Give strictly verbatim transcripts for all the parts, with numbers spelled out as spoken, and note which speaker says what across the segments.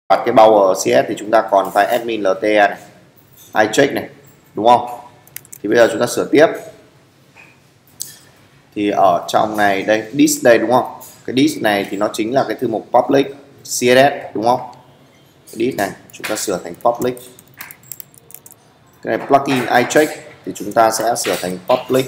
Speaker 1: cái Power xê ét thì chúng ta còn file admin lt này, icheck này, đúng không? Thì bây giờ chúng ta sửa tiếp. Thì ở trong này đây, this đây đúng không? Cái this này thì nó chính là cái thư mục public xê ét ét đúng không? Cái this này chúng ta sửa thành public. Cái này plugin icheck thì chúng ta sẽ sửa thành public.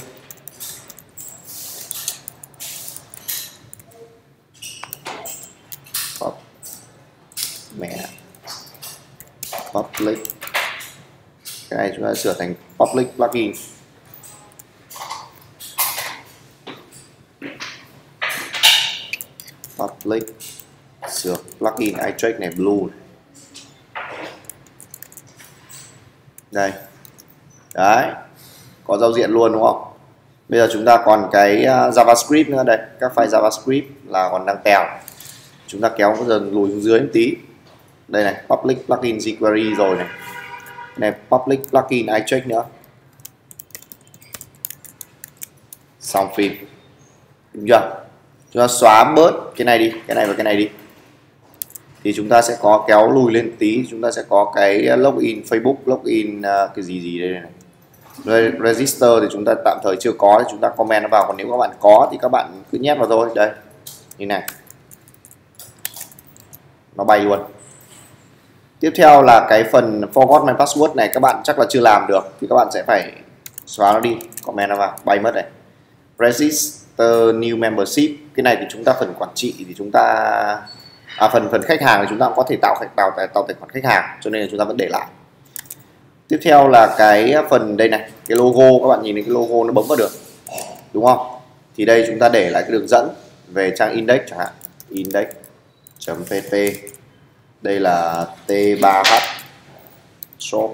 Speaker 1: Pub. Mẹ. Public. Cái này chúng ta sửa thành public plugin. Public sửa plugin icheck này blue này. Đây. Đấy. Có giao diện luôn đúng không? Bây giờ chúng ta còn cái JavaScript nữa đây. Các file JavaScript là còn đang tèo. Chúng ta kéo nó dần lùi xuống dưới một tí. Đây này, public plugin jQuery rồi này. Này public plugin icheck nữa. Xong phim. Đúng chưa? Chúng ta xóa bớt cái này đi, cái này và cái này đi. Thì chúng ta sẽ có kéo lùi lên tí, chúng ta sẽ có cái login Facebook, login uh, cái gì gì đây này. Re register thì chúng ta tạm thời chưa có thì chúng ta comment nó vào, còn nếu các bạn có thì các bạn cứ nhét vào thôi. Đây. Như này. Nó bay luôn. Tiếp theo là cái phần forgot my password này các bạn chắc là chưa làm được thì các bạn sẽ phải xóa nó đi, comment nó vào, bay mất này. Register new membership, cái này thì chúng ta phần quản trị thì chúng ta à, phần phần khách hàng thì chúng ta cũng có thể tạo tạo tạo, tạo tài khoản khách hàng, cho nên là chúng ta vẫn để lại. Tiếp theo là cái phần đây này, cái logo, các bạn nhìn thấy cái logo nó bấm vào được đúng không? Thì đây chúng ta để lại cái đường dẫn về trang index chẳng hạn, index.pt. Đây là T ba H shop.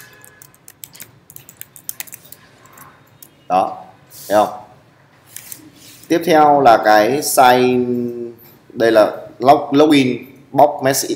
Speaker 1: Đó, thấy không? Tiếp theo là cái sign, đây là log login box message.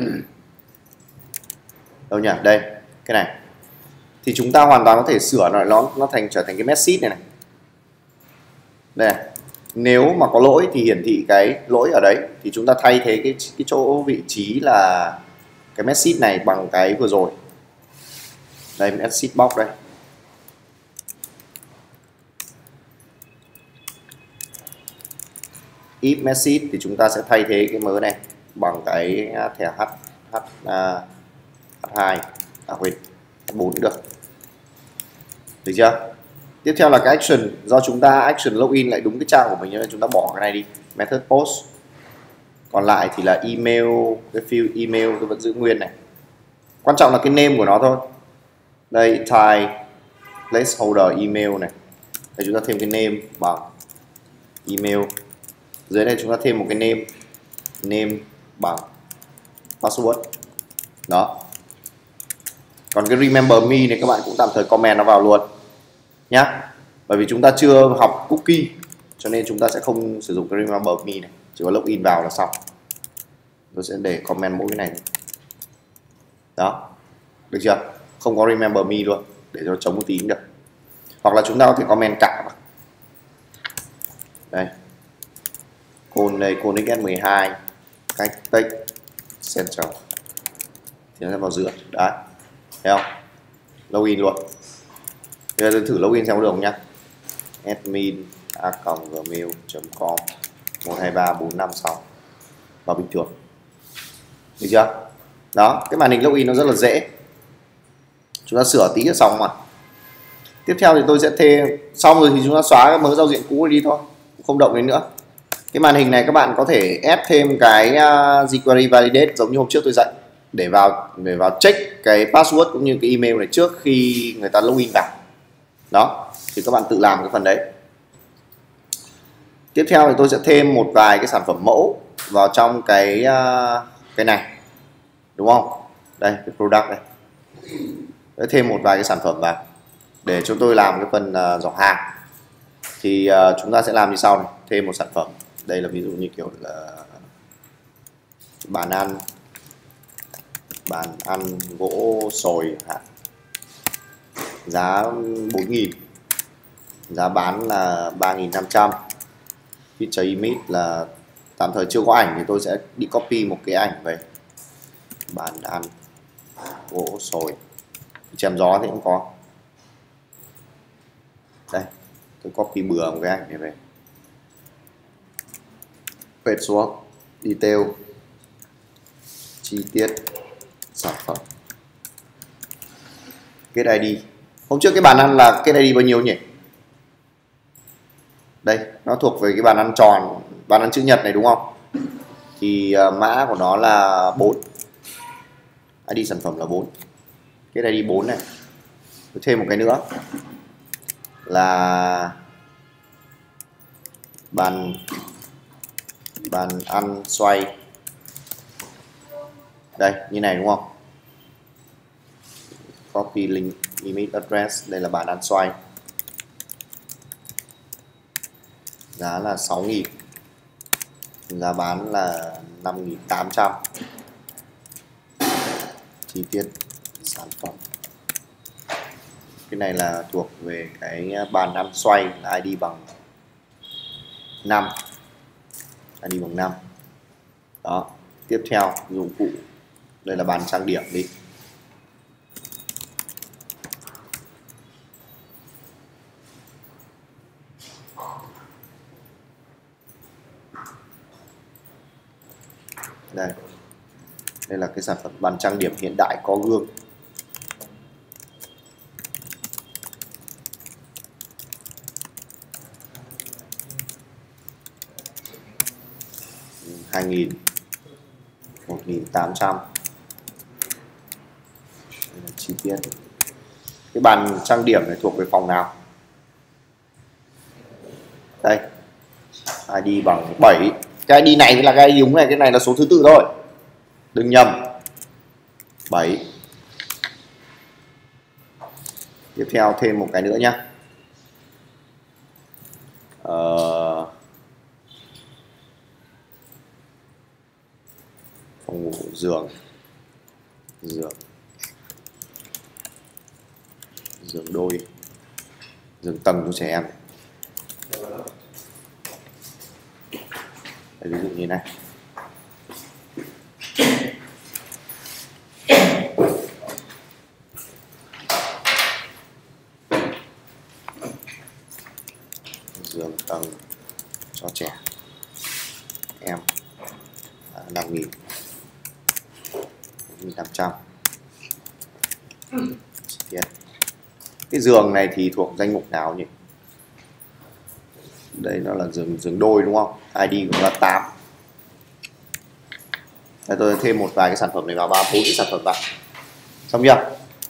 Speaker 1: Đâu nhỉ? Đây, cái này. Thì chúng ta hoàn toàn có thể sửa nó nó nó thành trở thành cái message này này. Đây này. Nếu mà có lỗi thì hiển thị cái lỗi ở đấy, thì chúng ta thay thế cái cái chỗ vị trí là cái message này bằng cái vừa rồi. Đây, message box đây. If message thì chúng ta sẽ thay thế cái mớ này bằng cái thẻ H H H hai, à quên, H bốn cũng được. Được chưa? Tiếp theo là cái action, do chúng ta action login lại đúng cái trang của mình nên chúng ta bỏ cái này đi, method post. Còn lại thì là email, cái field email tôi vẫn giữ nguyên này. Quan trọng là cái name của nó thôi. Đây, type placeholder email này. Đây chúng ta thêm cái name bằng email. Dưới đây chúng ta thêm một cái name, name bằng password. Đó. Còn cái remember me này các bạn cũng tạm thời comment nó vào luôn nhá. Bởi vì chúng ta chưa học cookie cho nên chúng ta sẽ không sử dụng cái remember me này, chỉ có login vào là xong. Tôi sẽ để comment mỗi cái này. Đó. Được chưa? Không có remember me luôn, để cho chống một tí cũng được. Hoặc là chúng ta có thể comment cả vào. Đây. Côn đây, côn ích ét mười hai, cách text central. Thì nó sẽ vào giữa. Đấy. Thấy không? Login luôn. Bây giờ tôi thử login xem có được không nhá. Admin a còng gmail chấm com một hai ba bốn năm sáu vào bình thường. Được chưa? Đó, cái màn hình login nó rất là dễ. Chúng ta sửa tí là xong mà. Tiếp theo thì tôi sẽ thêm, xong rồi thì chúng ta xóa cái mớ giao diện cũ đi thôi, không động đến nữa. Cái màn hình này các bạn có thể ép thêm cái jQuery validate giống như hôm trước tôi dạy, để vào để vào check cái password cũng như cái email này trước khi người ta login vào. Đó, thì các bạn tự làm cái phần đấy. Tiếp theo thì tôi sẽ thêm một vài cái sản phẩm mẫu vào trong cái cái này, đúng không? Đây, cái product này. Để thêm một vài cái sản phẩm vào để cho tôi làm cái phần uh, giỏ hàng. Thì uh, chúng ta sẽ làm như sau này, thêm một sản phẩm. Đây là ví dụ như kiểu là bàn ăn, bàn ăn gỗ sồi hả? Giá bốn nghìn, giá bán là ba nghìn năm trăm. Feature image là tạm thời chưa có ảnh thì tôi sẽ đi copy một cái ảnh về. bàn ăn gỗ sồi, chém gió thì cũng có. Đây, tôi copy bừa một cái ảnh này về, quét xuống detail, chi tiết sản phẩm, kết i đê. Hôm trước cái bàn ăn là kết i đê bao nhiêu nhỉ? Đây, nó thuộc về cái bàn ăn tròn, bàn ăn chữ nhật này đúng không? Thì uh, mã của nó là bốn, i đê sản phẩm là bốn, kết i đê bốn này. Tôi thêm một cái nữa là bàn bàn ăn xoay. Đây, như này đúng không? Copy link image address, đây là bàn ăn xoay. Giá là sáu nghìn, giá bán là năm nghìn tám trăm. Chi tiết sản phẩm, cái này là thuộc về cái bàn ăn xoay, là i đê bằng năm, i đê bằng năm. Đó, tiếp theo dụng cụ, đây là bàn trang điểm đi. Đây, đây là cái sản phẩm bàn trang điểm hiện đại có gương. hai nghìn, một nghìn tám trăm. Đây là chi tiết. Cái bàn trang điểm này thuộc về phòng nào? Đây, i đê bằng bảy. Cái i đê này là cái i đê đúng này, cái này là số thứ tự thôi, đừng nhầm. bảy. Tiếp theo thêm một cái nữa nhá. Ờ... phòng ngủ, giường, giường, giường đôi, giường tầng cho trẻ em. Đây, ví dụ như này. Giường tầng cho trẻ em năm nghìn, bốn nghìn tám trăm. Cái giường này thì thuộc danh mục nào nhỉ? Đây nó là giường giường đôi đúng không? i đê cũng là tám. Đây, tôi thêm một vài cái sản phẩm này vào, ba bốn cái sản phẩm vào. Xong chưa?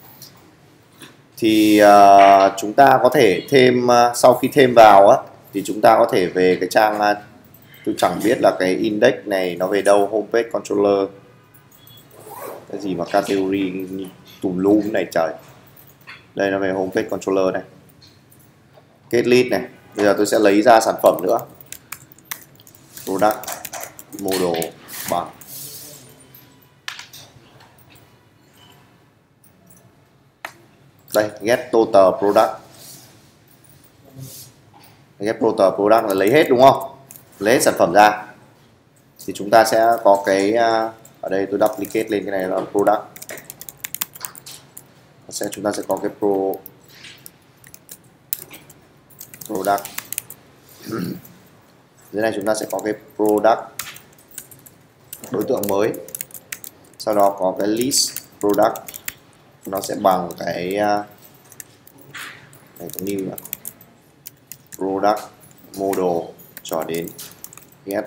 Speaker 1: Thì uh, chúng ta có thể thêm, uh, sau khi thêm vào á, thì chúng ta có thể về cái trang, uh, tôi chẳng biết là cái index này nó về đâu, homepage controller, cái gì mà category tùm lum này trời. Đây nó về homepage controller này, get list này. Bây giờ tôi sẽ lấy ra sản phẩm nữa, product model bằng đây, get total product. Get total product là lấy hết đúng không? Lấy hết sản phẩm ra thì chúng ta sẽ có cái, ở đây tôi duplicate lên cái này là product. Sẽ chúng ta sẽ có cái pro product. Dưới này chúng ta sẽ có cái product đối tượng mới, sau đó có cái list product, nó sẽ bằng cái này, có new là product model cho đến get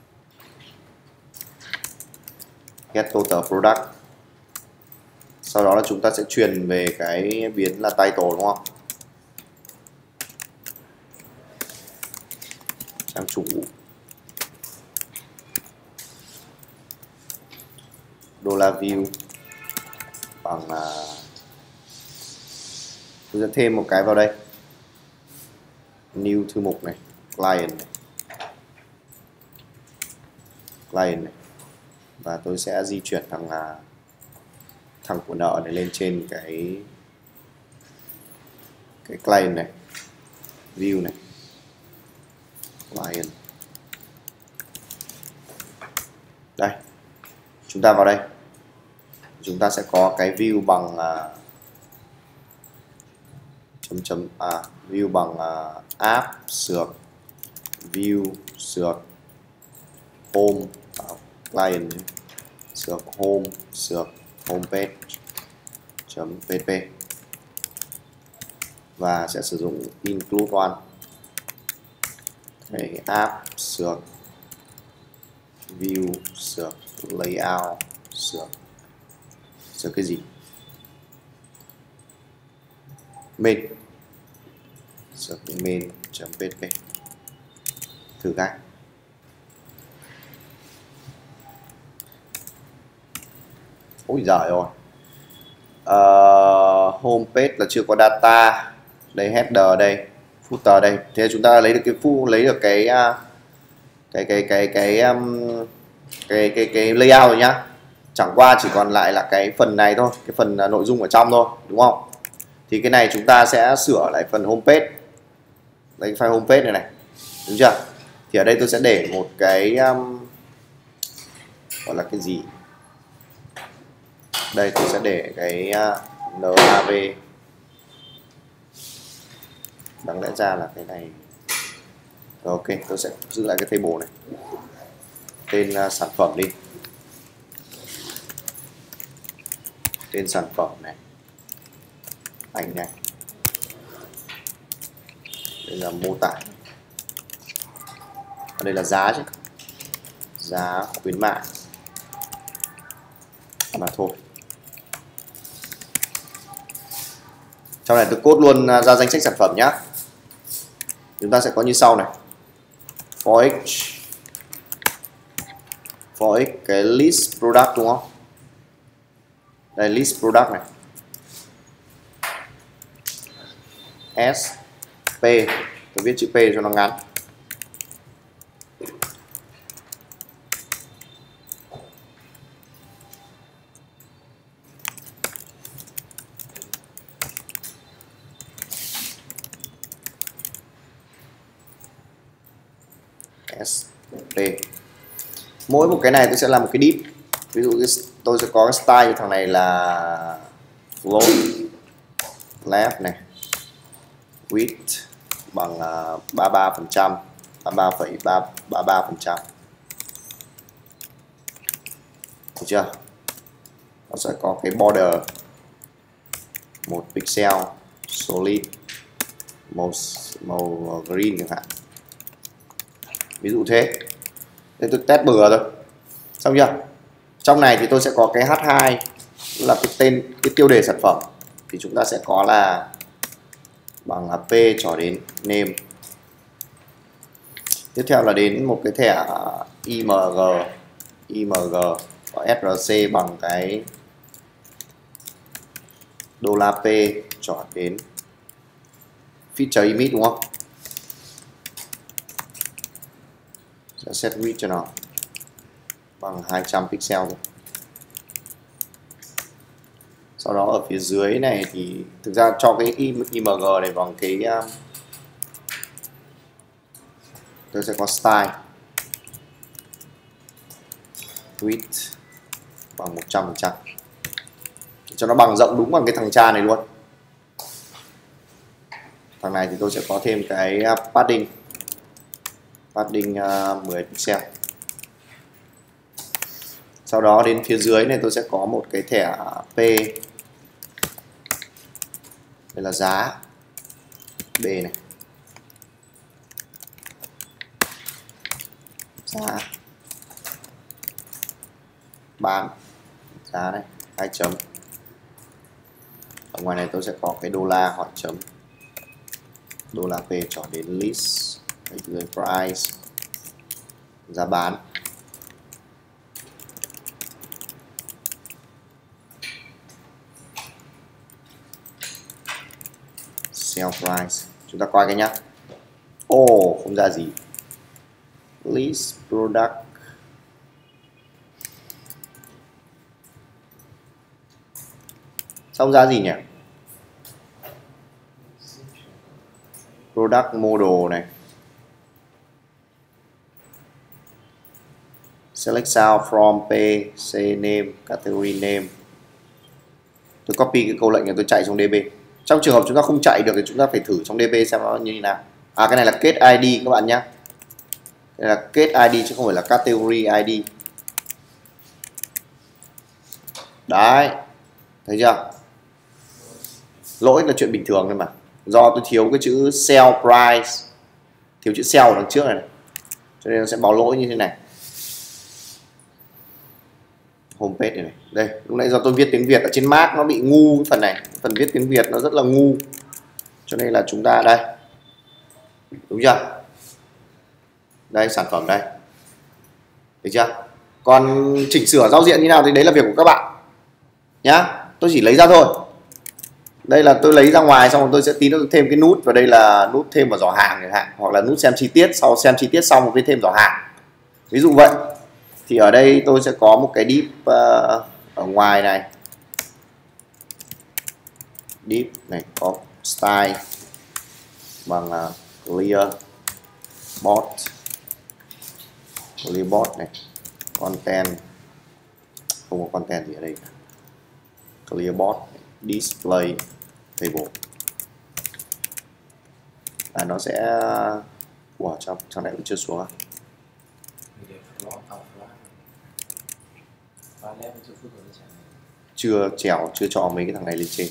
Speaker 1: get total product. Sau đó là chúng ta sẽ truyền về cái biến là title đúng không? Trang chủ, dollar view bằng là tôi sẽ thêm một cái vào đây, new thư mục này, client này, client này, và tôi sẽ di chuyển thằng là thằng của nợ này lên trên cái cái client này, view này, client. Đây, chúng ta vào đây, chúng ta sẽ có cái view bằng uh, chấm chấm à, view bằng uh, app sược view sược home uh, client sược home sược homepage chấm pp và sẽ sử dụng include one cái app sược view sược layout sược sược cái gì main sược main chấm pp thử cái ôi giời ơi. Uh, homepage là chưa có data, đây header đây, footer đây, thế chúng ta lấy được cái phu lấy được cái cái cái cái cái um, cái cái cái layout rồi nhá, chẳng qua chỉ còn lại là cái phần này thôi, cái phần nội dung ở trong thôi, đúng không? Thì cái này chúng ta sẽ sửa lại phần homepage, đây file homepage này này, đúng chưa? Thì ở đây tôi sẽ để một cái um, gọi là cái gì, đây tôi sẽ để cái uh, nav, đáng lẽ ra là cái này. Rồi, ok, tôi sẽ giữ lại cái table này, tên uh, sản phẩm đi, tên sản phẩm này, ảnh này, đây là mô tả, ở đây là giá chứ, giá khuyến mại mà thôi. Trong này tôi code luôn ra danh sách sản phẩm nhé. Chúng ta sẽ có như sau này, for each for each cái list product, đúng không? Đây list product này, s p, tôi viết chữ p cho nó ngắn, s p. Mỗi một cái này tôi sẽ làm một cái div, ví dụ tôi sẽ có cái style cho thằng này là float left này, width bằng ba mươi ba phần trăm, ba mươi ba phẩy ba mươi ba phần trăm, được chưa? Nó sẽ có cái border một pixel solid màu màu green chẳng hạn, ví dụ thế. Để tôi test bừa thôi, xong chưa? Trong này thì tôi sẽ có cái h hai là cái tên, cái tiêu đề sản phẩm, thì chúng ta sẽ có là bằng p cho đến name. Tiếp theo là đến một cái thẻ img img và src bằng cái đô la p cho đến feature image, đúng không? Sẽ set width cho nó bằng hai trăm pixel rồi. Sau đó ở phía dưới này thì thực ra cho cái img này bằng cái um, tôi sẽ có style width bằng một trăm phần trăm cho nó bằng rộng đúng bằng cái thằng cha này luôn. Thằng này thì tôi sẽ có thêm cái padding padding uh, mười pixel. Sau đó đến phía dưới này tôi sẽ có một cái thẻ p, đây là giá b này, giá bán giá này, hai chấm. Ở ngoài này tôi sẽ có cái đô la hỏi chấm đô la p cho đến list, ở dưới price giá bán. Sell price, chúng ta coi cái nhá. Ồ, oh, không ra gì. List product, xong ra gì nhỉ? Product model này, select sao from pay, say name, category name, Tôi copy cái câu lệnh này tôi chạy trong đê bê. Trong trường hợp chúng ta không chạy được thì chúng ta phải thử trong đê bê xem nó như thế nào. À, cái này là kết i đê các bạn nhé. Đây là kết i đê chứ không phải là category i đê. Đấy, thấy chưa? Lỗi là chuyện bình thường thôi mà. Do tôi thiếu cái chữ sell price, thiếu chữ sell ở đằng trước này, này. Cho nên nó sẽ báo lỗi như thế này. Homepage này, này. Đây, lúc nãy do tôi viết tiếng Việt ở trên Mac nó bị ngu cái phần này. Phần viết tiếng Việt nó rất là ngu. Cho nên là chúng ta đây. Đúng chưa? Đây, sản phẩm đây. Được chưa? Còn chỉnh sửa giao diện như nào thì đấy là việc của các bạn nhá. Tôi chỉ lấy ra thôi. Đây là tôi lấy ra ngoài xong rồi tôi sẽ tí nữa thêm cái nút, và đây là nút thêm vào giỏ hàng chẳng hạn, hoặc là nút xem chi tiết, sau xem chi tiết xong rồi thêm giỏ hàng. Ví dụ vậy. Thì ở đây tôi sẽ có một cái div uh, ở ngoài này. Div này có style bằng uh, clear bot. Clear bot này. Content. Không có content gì ở đây cả. Clear bot, display table. À, nó sẽ wow, trong trong này cũng chưa xuống à? Chưa trèo, chưa cho mấy cái thằng này lên trên.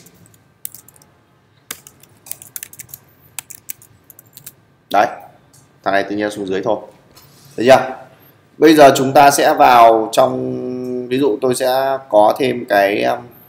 Speaker 1: Đấy, thằng này tự nhiên xuống dưới thôi. Được chưa? Bây giờ chúng ta sẽ vào trong, ví dụ tôi sẽ có thêm cái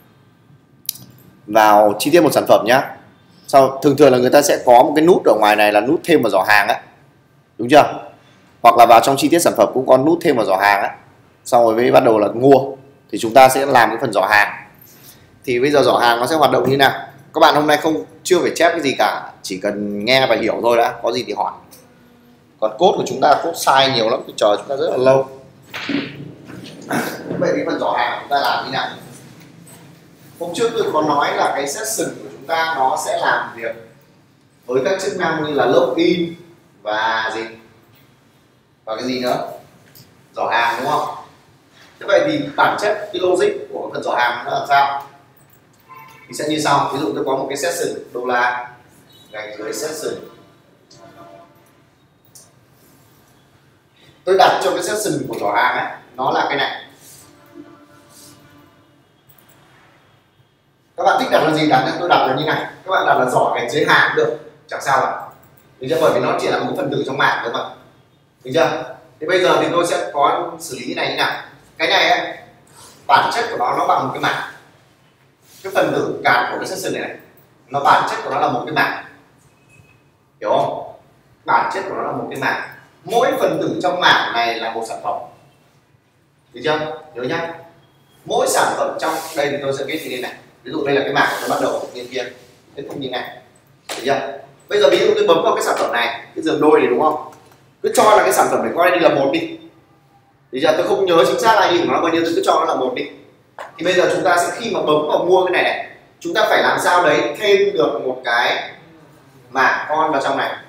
Speaker 1: vào chi tiết một sản phẩm nhá. Sau thường thường là người ta sẽ có một cái nút ở ngoài này là nút thêm vào giỏ hàng á. Đúng chưa? Hoặc là vào trong chi tiết sản phẩm cũng có nút thêm vào giỏ hàng á. Xong rồi mới bắt đầu là mua. Thì chúng ta sẽ làm cái phần giỏ hàng. Thì bây giờ giỏ hàng nó sẽ hoạt động như nào? Các bạn hôm nay không chưa phải chép cái gì cả, chỉ cần nghe và hiểu thôi đã, có gì thì hỏi. Còn code của chúng ta code sai nhiều lắm, tôi chờ chúng ta rất là lâu. Vậy cái phần giỏ hàng chúng ta làm như nào? Hôm trước tôi có nói là cái session của chúng ta nó sẽ làm việc với các chức năng như là login và gì? Và cái gì nữa? Giỏ hàng, đúng không? Thế vậy thì bản chất cái logic của phần giỏ hàng nó làm sao? Thì sẽ như sau. Ví dụ tôi có một cái session đô la gạch dưới session. Tôi đặt cho cái session của giỏ hàng ấy, nó là cái này. Các bạn thích đặt là gì đặt, tôi đặt là như này. Các bạn đặt là giỏ gạch dưới hàng cũng được, chẳng sao cả. Được chưa? Bởi vì nó chỉ là một phần tử trong mạng thôi mà. Được chưa? Thì bây giờ thì tôi sẽ có xử lý như này như nào. Cái này ấy, bản chất của nó nó bằng một cái mảng. Cái phần tử card của cái session này này, nó bản chất của nó là một cái mảng. Hiểu không? Bản chất của nó là một cái mảng. Mỗi phần tử trong mảng này là một sản phẩm. Được chưa? Nhớ nhá. Mỗi sản phẩm trong đây thì tôi sẽ viết như thế này. Ví dụ đây là cái mảng nó bắt đầu như kia, kết thúc như này. Được chưa? Bây giờ ví dụ tôi bấm vào cái sản phẩm này, cái giường đôi này, đúng không? Cứ cho là cái sản phẩm này coi đây là một đi. Thì giờ tôi không nhớ chính xác là gì của nó bao nhiêu, tôi cứ cho nó là một đi. Thì bây giờ chúng ta sẽ khi mà bấm vào mua cái này này, chúng ta phải làm sao đấy thêm được một cái mảng con vào trong này.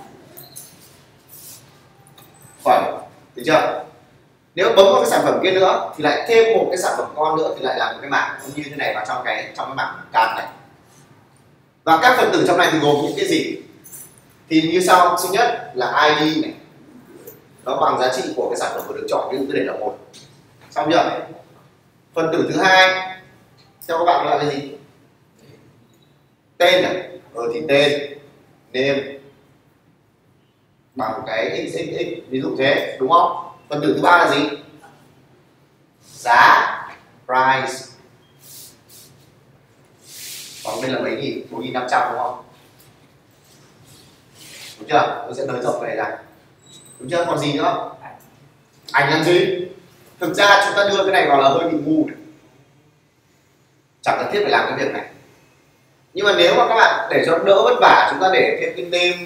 Speaker 1: Phải, được chưa? Nếu bấm vào cái sản phẩm kia nữa thì lại thêm một cái sản phẩm con nữa thì lại là một cái mảng như thế này vào trong cái trong cái mảng card này. Và các phần tử trong này thì gồm những cái gì? Thì như sau, thứ nhất là i đê này, nó bằng giá trị của cái sản phẩm vừa được chọn, ví dụ tôi để là một. Xong chưa? Phần tử thứ hai theo các bạn là cái gì? Tên này, ờ thì tên, name bằng cái xxx, ví dụ thế, đúng không? Phần tử thứ ba là gì? Giá, price. Còn đây là mấy nghìn? một nghìn năm trăm, đúng không? Đúng chưa? Tôi sẽ nới rộng cái này ra. Đúng chưa? Còn gì nữa? Ảnh làm gì? Thực ra chúng ta đưa cái này vào là hơi bị ngu này. Chẳng cần thiết phải làm cái việc này. Nhưng mà nếu mà các bạn để cho đỡ vất vả, chúng ta để thêm cái name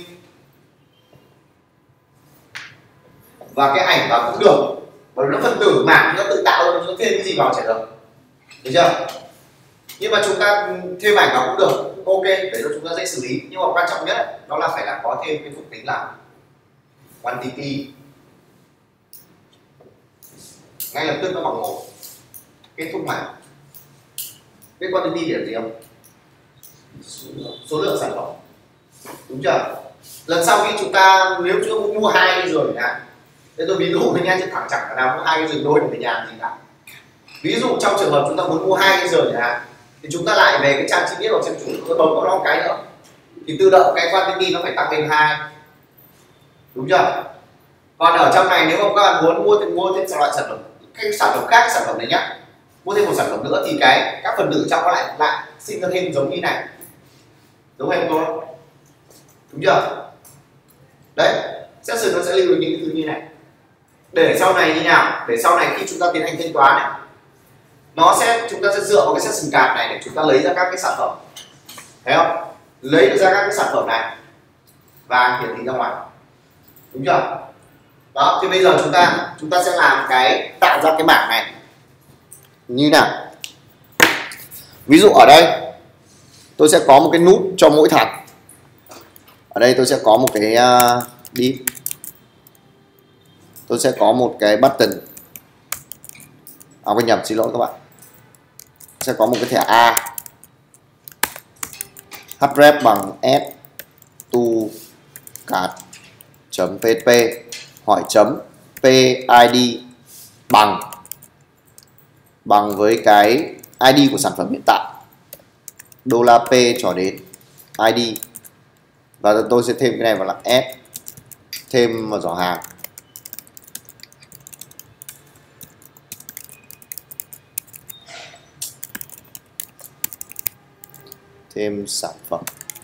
Speaker 1: và cái ảnh vào cũng được. Bởi vì nó phân tử mảng nó tự tạo ra, nó thêm cái gì vào chả được. Được chưa? Nhưng mà chúng ta thêm ảnh vào cũng được, ok, để cho chúng ta dễ xử lý. Nhưng mà quan trọng nhất đó là phải là có thêm cái thuộc tính là quantity, ngay lập tức nó bằng một, kết thúc mảng. Cái quantity là gì không? Số lượng sản phẩm, đúng chưa? Lần sau khi chúng ta nếu chúng ta mua hai cái giường nhá, thế tôi ví dụ với nha, chứ thẳng chẳng cả nào mua hai cái giường đôi để nhà gì cả. Ví dụ trong trường hợp chúng ta muốn mua hai cái giường chẳng hạn, thì chúng ta lại về cái trang chi tiết của xem chủ, tôi bấm vào đó một cái nữa thì tự động cái quantity nó phải tăng lên hai, đúng chưa? Còn ở trong này nếu mà các bạn muốn mua thì mua thêm loại sản phẩm, cái sản phẩm khác, sản phẩm này nhá, mua thêm một sản phẩm nữa thì cái các phần tử trong nó lại lại sinh ra thêm giống như này, giống hay không? Đúng chưa? Đấy, session nó sẽ lưu được những cái thứ như này. Để sau này như nào? Để sau này khi chúng ta tiến hành thanh toán này, nó sẽ chúng ta sẽ dựa vào cái session card này để chúng ta lấy ra các cái sản phẩm, thấy không? Lấy được ra các cái sản phẩm này và hiển thị ra ngoài, đúng chưa? Đó, thì bây giờ chúng ta chúng ta sẽ làm cái tạo ra cái bảng này như nào. Ví dụ ở đây tôi sẽ có một cái nút cho mỗi thằng. Ở đây tôi sẽ có một cái uh, đi tôi sẽ có một cái button, à quên nhầm, xin lỗi các bạn, sẽ có một cái thẻ A, href bằng s to card chấm pp hỏi chấm pid bằng bằng với cái i đê của sản phẩm hiện tại, đô la p cho đến i đê, và tôi sẽ thêm cái này vào là s, thêm vào giỏ hàng, thêm sản phẩm.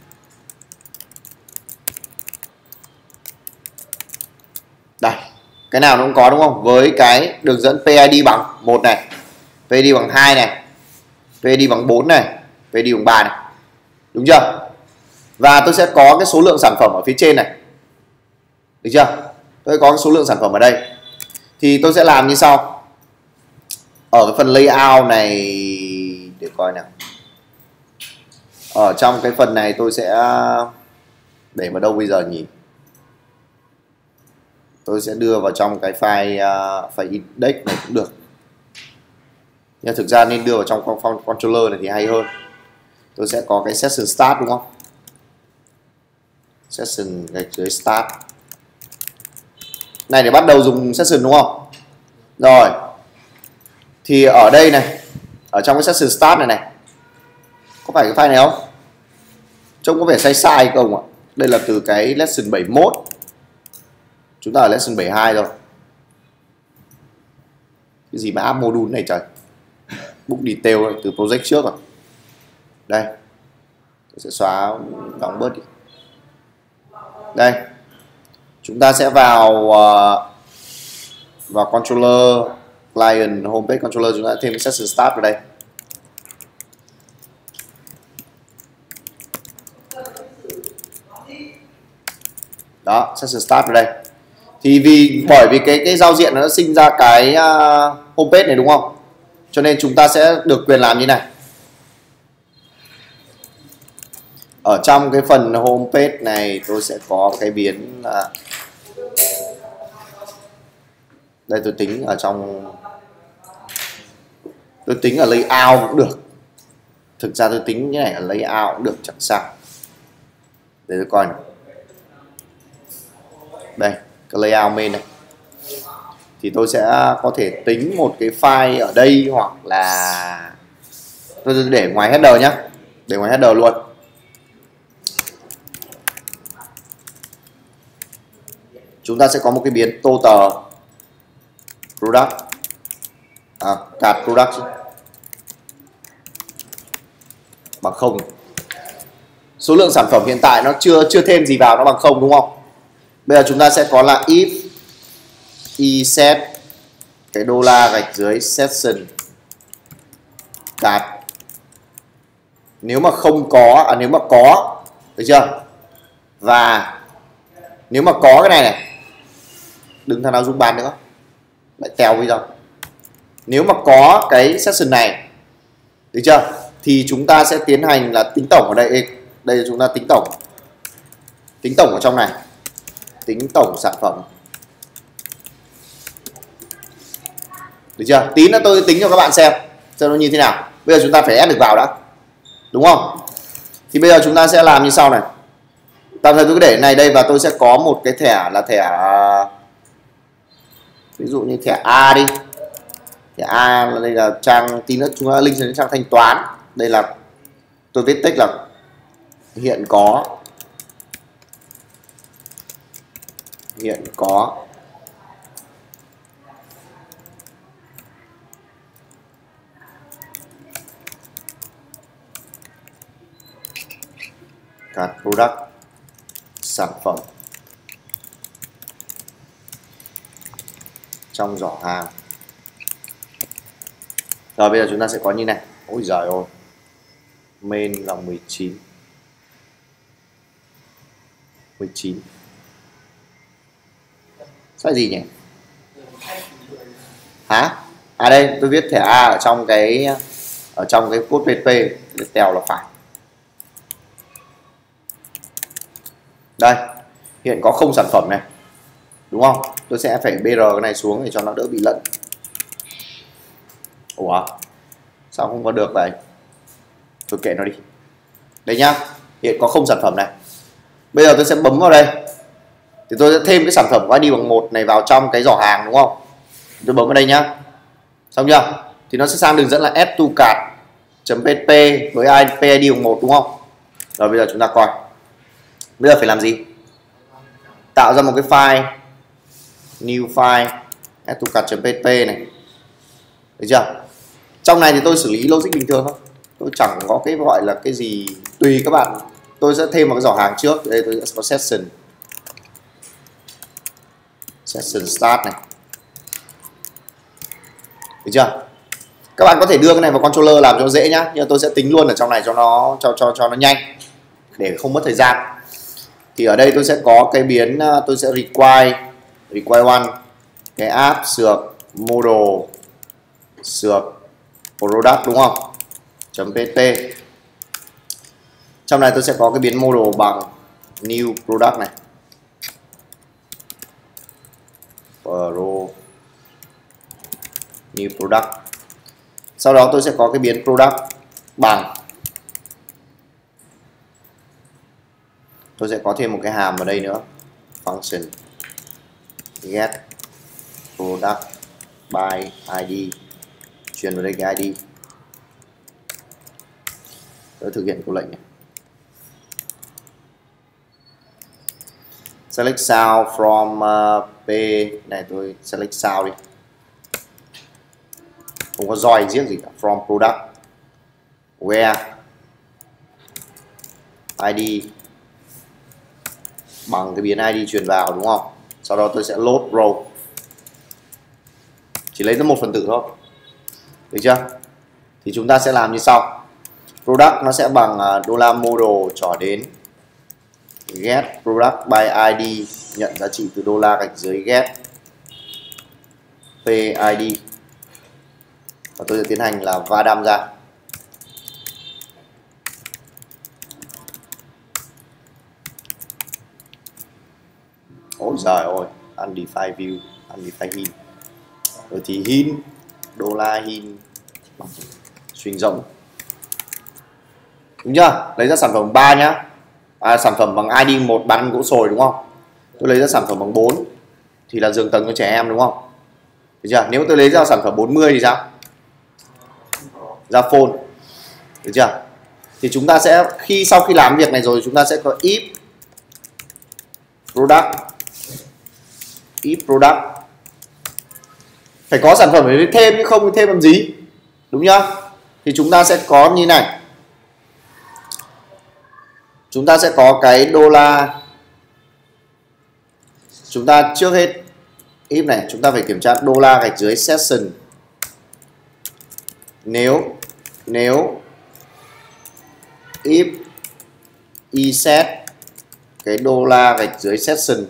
Speaker 1: Đây, cái nào nó cũng có đúng không? Với cái đường dẫn pid bằng một này, pid bằng hai này, pid bằng bốn này, pid bằng ba này. Đúng chưa? Và tôi sẽ có cái số lượng sản phẩm ở phía trên này. Được chưa? Tôi có cái số lượng sản phẩm ở đây. Thì tôi sẽ làm như sau. Ở cái phần layout này để coi nào. Ở trong cái phần này tôi sẽ để vào đâu bây giờ nhỉ? Tôi sẽ đưa vào trong cái file uh, file index này cũng được. Nhưng thực ra nên đưa vào trong con controller này thì hay hơn. Tôi sẽ có cái session start đúng không? Session gạch dưới start. Này để bắt đầu dùng session đúng không? Rồi. Thì ở đây này, ở trong cái session start này này, có phải cái file này không? Trông có vẻ sai sai không ạ? Đây là từ cái lesson bảy mươi mốt. Chúng ta ở lesson bảy mươi hai rồi. Cái gì mà app module này trời. Book detail từ project trước rồi. Đây. Tôi sẽ xóa đóng bớt đi. Đây. Chúng ta sẽ vào uh, vào controller, client, homepage controller, chúng ta thêm session start vào đây. Đó, session start vào đây. Thì vì bởi vì cái cái giao diện nó sinh ra cái uh, homepage này đúng không? Cho nên chúng ta sẽ được quyền làm như này. Ở trong cái phần homepage này tôi sẽ có cái biến là đây, tôi tính ở trong, tôi tính ở layout cũng được. Thực ra tôi tính như này ở layout cũng được, chẳng sao. Để tôi coi nào. Đây, cái layout main này. Thì tôi sẽ có thể tính một cái file ở đây, hoặc là tôi để ngoài header nhá. Để ngoài header luôn. Chúng ta sẽ có một cái biến total product, à, card product bằng không. Số lượng sản phẩm hiện tại nó chưa chưa thêm gì vào, nó bằng không đúng không? Bây giờ chúng ta sẽ có là if y set cái đô la gạch dưới session card. Nếu mà không có, à nếu mà có, được chưa? Và nếu mà có cái này này, đừng thằng nào dùng bàn nữa, lại tèo bây giờ. Nếu mà có cái session này, được chưa? Thì chúng ta sẽ tiến hành là tính tổng ở đây. Đây là chúng ta tính tổng. Tính tổng ở trong này. Tính tổng sản phẩm. Được chưa? Tí nữa tôi tính cho các bạn xem xem nó như thế nào. Bây Bây giờ chúng ta phải ép được vào đã, đúng không? Thì bây giờ chúng ta sẽ làm như sau này. Tạm thời tôi cứ để này đây và tôi sẽ có một cái thẻ là thẻ, ví dụ như thẻ A đi. Thẻ A đây là trang tí nữa chúng ta link đến trang thanh toán. Đây là tôi viết text là hiện có hiện có các product sản phẩm trong giỏ hàng. Rồi bây giờ chúng ta sẽ có như này. Ôi giời ơi, main là mười chín mười chín. Sai gì nhỉ? Hả? À đây tôi viết thẻ A ở trong cái ở trong cái code pê hát pê để tèo là phải. Đây, hiện có không sản phẩm này, đúng không? Tôi sẽ phải br cái này xuống để cho nó đỡ bị lẫn. Ủa, sao không có được vậy? Tôi kệ nó đi. Đây nhá, hiện có không sản phẩm này. Bây giờ tôi sẽ bấm vào đây thì tôi sẽ thêm cái sản phẩm của i đê bằng một này vào trong cái giỏ hàng, đúng không? Tôi bấm vào đây nhá. Xong chưa? Thì nó sẽ sang đường dẫn là add to cart.php với pê i đê bằng một, đúng không? Rồi bây giờ chúng ta coi. Bây giờ phải làm gì? Tạo ra một cái file new file add to cart.php này. Được chưa? Trong này thì tôi xử lý logic bình thường thôi. Tôi chẳng có cái gọi là cái gì, tùy các bạn. Tôi sẽ thêm một cái giỏ hàng trước. Đây tôi sẽ có session session start này. Được chưa? Các bạn có thể đưa cái này vào controller làm cho dễ nhá, nhưng tôi sẽ tính luôn ở trong này cho nó cho cho cho nó nhanh để không mất thời gian. Thì ở đây tôi sẽ có cái biến, tôi sẽ require require one cái app sược model sược product, đúng không? .pt. Trong này tôi sẽ có cái biến model bằng new product này. Pro new product. Sau đó tôi sẽ có cái biến product bằng, tôi sẽ có thêm một cái hàm ở đây nữa, function get product by id, truyền vào đây cái id. Tôi thực hiện câu lệnh này. Select sound from uh, p này, tôi select sound đi, không có roi riêng gì cả. From product where id bằng cái biến id truyền vào, đúng không? Sau đó tôi sẽ load row, chỉ lấy ra một phần tử thôi, được chưa? Thì chúng ta sẽ làm như sau. Product nó sẽ bằng dollar model trỏ đến get product by id, nhận giá trị từ đô la gạch dưới get pid, và tôi sẽ tiến hành là va đâm ra. Ôi giời ơi, undefined view, undefined hin. Rồi thì hin, đô la hin string rộng. Đúng chưa? Lấy ra sản phẩm ba nhá. À, sản phẩm bằng i đê một bán gỗ sồi, đúng không? Tôi lấy ra sản phẩm bằng bốn thì là giường tầng cho trẻ em, đúng không? Được chưa? Nếu tôi lấy ra sản phẩm bốn mươi thì sao? Ra phone. Được chưa? Thì chúng ta sẽ, khi sau khi làm việc này rồi, chúng ta sẽ có if product if product phải có sản phẩm để thêm, chứ không thêm làm gì, đúng nhá? Thì chúng ta sẽ có như này, chúng ta sẽ có cái đô la. Chúng ta trước hết if này, chúng ta phải kiểm tra đô la gạch dưới session. Nếu nếu if y set cái đô la gạch dưới session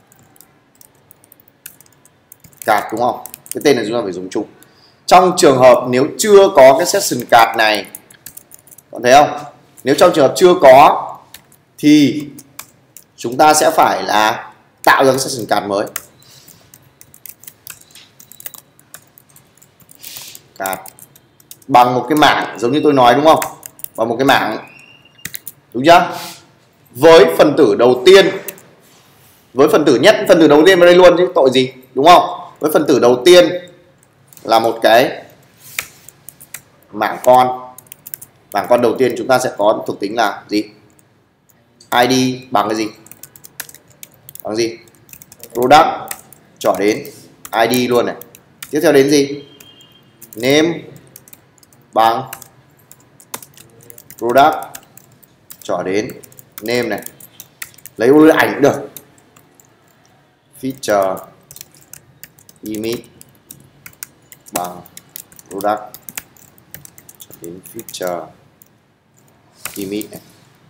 Speaker 1: card, đúng không? Cái tên này chúng ta phải dùng chung. Trong trường hợp nếu chưa có cái session card này, còn thấy không? Nếu trong trường hợp chưa có thì chúng ta sẽ phải là tạo ra cái session card mới. Card bằng một cái mảng giống như tôi nói đúng không? Bằng một cái mảng. Đúng chưa? Với phần tử đầu tiên, với phần tử nhất, phần tử đầu tiên vào đây luôn chứ tội gì, đúng không? Với phần tử đầu tiên là một cái mảng con. Mảng con đầu tiên chúng ta sẽ có thuộc tính là gì? i đê bằng cái gì? Bằng gì? Product trỏ đến i đê luôn này. Tiếp theo đến gì? Name bằng product trỏ đến name này. Lấy ô ảnh cũng được. Feature image bằng product trỏ đến feature image này.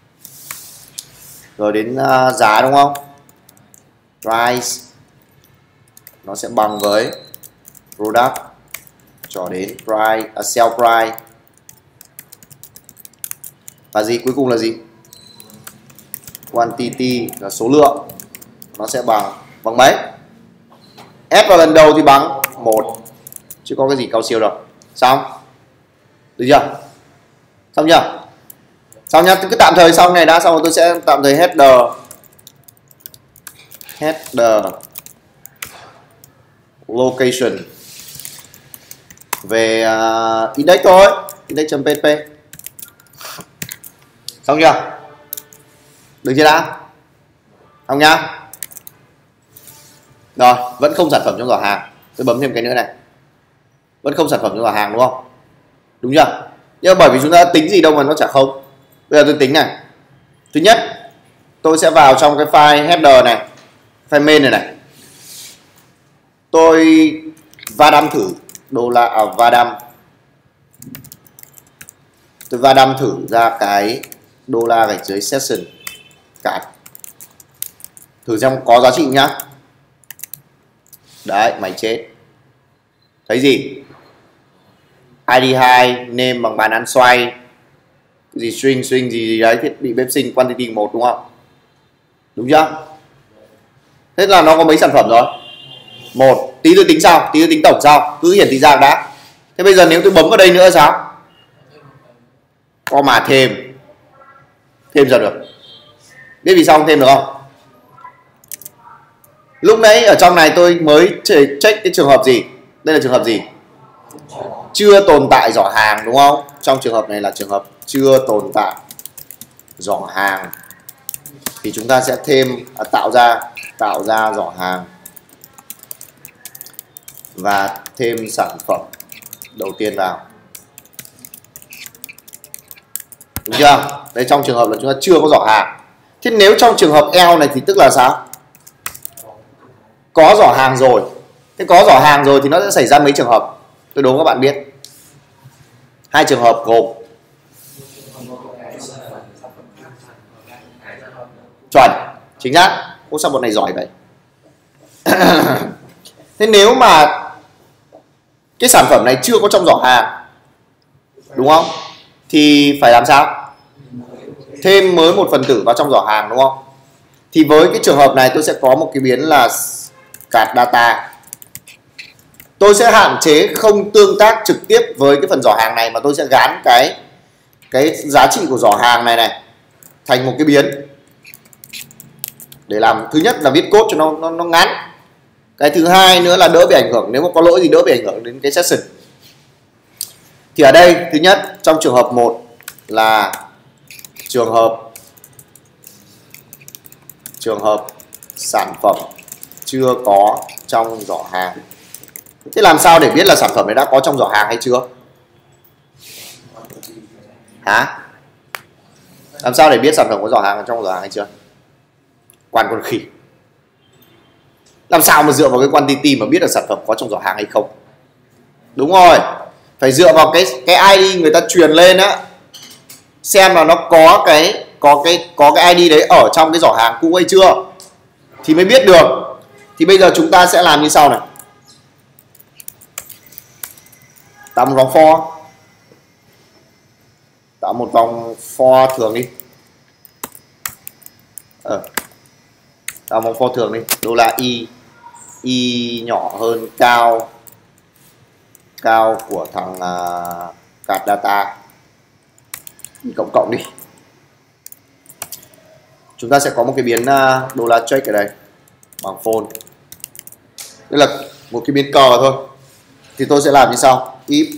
Speaker 1: Rồi đến uh, giá đúng không? Price nó sẽ bằng với product cho đến price, à, sell price. Và gì cuối cùng là gì? Quantity là số lượng, nó sẽ bằng bằng mấy? S vào lần đầu thì bằng một, chứ có cái gì cao siêu đâu. Xong được chưa? Xong chưa? Xong nhá, cứ tạm thời xong này đã, xong rồi tôi sẽ tạm thời header header location về uh, index thôi, index.php. Xong chưa? Được chưa đã? Xong nhá. Rồi, vẫn không sản phẩm trong giỏ hàng. Tôi bấm thêm cái nữa này. Vẫn không sản phẩm trong giỏ hàng đúng không? Đúng chưa? Nhưng bởi vì chúng ta tính gì đâu mà nó chả không. Bây giờ tôi tính này. Thứ nhất, tôi sẽ vào trong cái file header này, file main này này. Tôi va đâm thử đô la à, va đâm. Tôi va đâm thử ra cái đô la gạch dưới session card. Thử xem có giá trị nhá. Đấy, mày chết. Thấy gì? i đê hai, name bằng bàn ăn xoay. Gì string, string gì, gì đấy, thiết bị bếp sinh, quantity một đúng không? Đúng chưa? Thế là nó có mấy sản phẩm rồi? Một, tí tôi tính sau, tí tôi tính tổng sau, cứ hiển thị ra đã. Thế bây giờ nếu tôi bấm vào đây nữa sao? Có mà thêm. Thêm ra được. Biết vì sao không thêm được không? Lúc nãy ở trong này tôi mới check cái trường hợp gì? Đây là trường hợp gì? Chưa tồn tại giỏ hàng đúng không? Trong trường hợp này là trường hợp chưa tồn tại giỏ hàng. Thì chúng ta sẽ thêm à, tạo ra tạo ra giỏ hàng và thêm sản phẩm đầu tiên vào. Đúng chưa? Đây trong trường hợp là chúng ta chưa có giỏ hàng. Thế nếu trong trường hợp else này thì tức là sao? Có giỏ hàng rồi. Thế có giỏ hàng rồi thì nó sẽ xảy ra mấy trường hợp? Tôi đố các bạn biết. Hai trường hợp gồm chuẩn, chính xác. Ô sao bọn này giỏi vậy? Thế nếu mà cái sản phẩm này chưa có trong giỏ hàng, đúng không? Thì phải làm sao? Thêm mới một phần tử vào trong giỏ hàng đúng không? Thì với cái trường hợp này tôi sẽ có một cái biến là card data. Tôi sẽ hạn chế không tương tác trực tiếp với cái phần giỏ hàng này, mà tôi sẽ gán cái cái giá trị của giỏ hàng này này thành một cái biến để làm, thứ nhất là viết code cho nó nó, nó ngắn. Cái thứ hai nữa là đỡ bị ảnh hưởng, nếu mà có lỗi gì đỡ bị ảnh hưởng đến cái session. Thì ở đây thứ nhất trong trường hợp một là trường hợp trường hợp sản phẩm chưa có trong giỏ hàng. Thế làm sao để biết là sản phẩm này đã có trong giỏ hàng hay chưa? Hả? Làm sao để biết sản phẩm có giỏ hàng trong giỏ hàng hay chưa? Quan con khỉ. Làm sao mà dựa vào cái quantity mà biết là sản phẩm có trong giỏ hàng hay không? Đúng rồi, phải dựa vào cái cái i đê người ta truyền lên á, xem là nó có cái có cái có cái i đê đấy ở trong cái giỏ hàng cũ hay chưa thì mới biết được. Thì bây giờ chúng ta sẽ làm như sau này. Tạo một vòng for. Tạo một vòng for thường đi. Ờ. Tạo vòng for thường đi. Đô la y. Y nhỏ hơn cao cao của thằng uh, card data cộng cộng đi, chúng ta sẽ có một cái biến uh, đô la check ở đây bằng phone, đây là một cái biến cờ thôi. Thì tôi sẽ làm như sau: if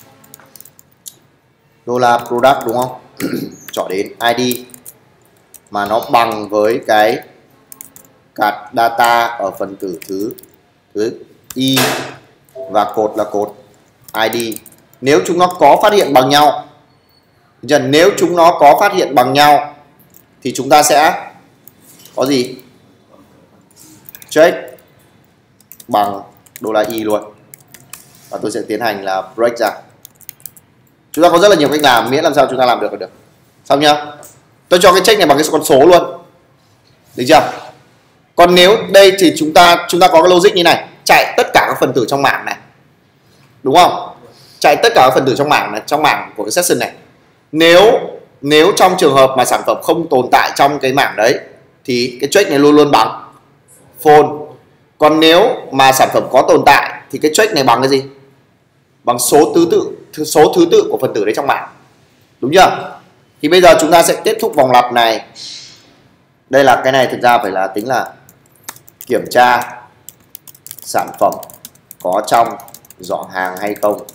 Speaker 1: đô la product, đúng không, chọn đến i đê mà nó bằng với cái card data ở phần tử thứ thứ y và cột là cột i đê. Nếu chúng nó có phát hiện bằng nhau, nếu chúng nó có phát hiện bằng nhau thì chúng ta sẽ có gì? Check bằng đô la y luôn, và tôi sẽ tiến hành là break ra. Chúng ta có rất là nhiều cách làm, miễn làm sao chúng ta làm được là được. Xong nhá. Tôi cho cái check này bằng cái con số luôn, được chưa? Còn nếu đây thì chúng ta chúng ta có cái logic như này, chạy tất cả các phần tử trong mảng này, đúng không? Chạy tất cả các phần tử trong mảng này, trong mảng của cái session này. Nếu nếu trong trường hợp mà sản phẩm không tồn tại trong cái mảng đấy thì cái check này luôn luôn bằng false. Còn nếu mà sản phẩm có tồn tại thì cái check này bằng cái gì? Bằng số thứ tự số thứ tự của phần tử đấy trong mảng. Đúng chưa? Thì bây giờ chúng ta sẽ kết thúc vòng lặp này. Đây là cái này thực ra phải là tính là kiểm tra sản phẩm có trong giỏ hàng hay không.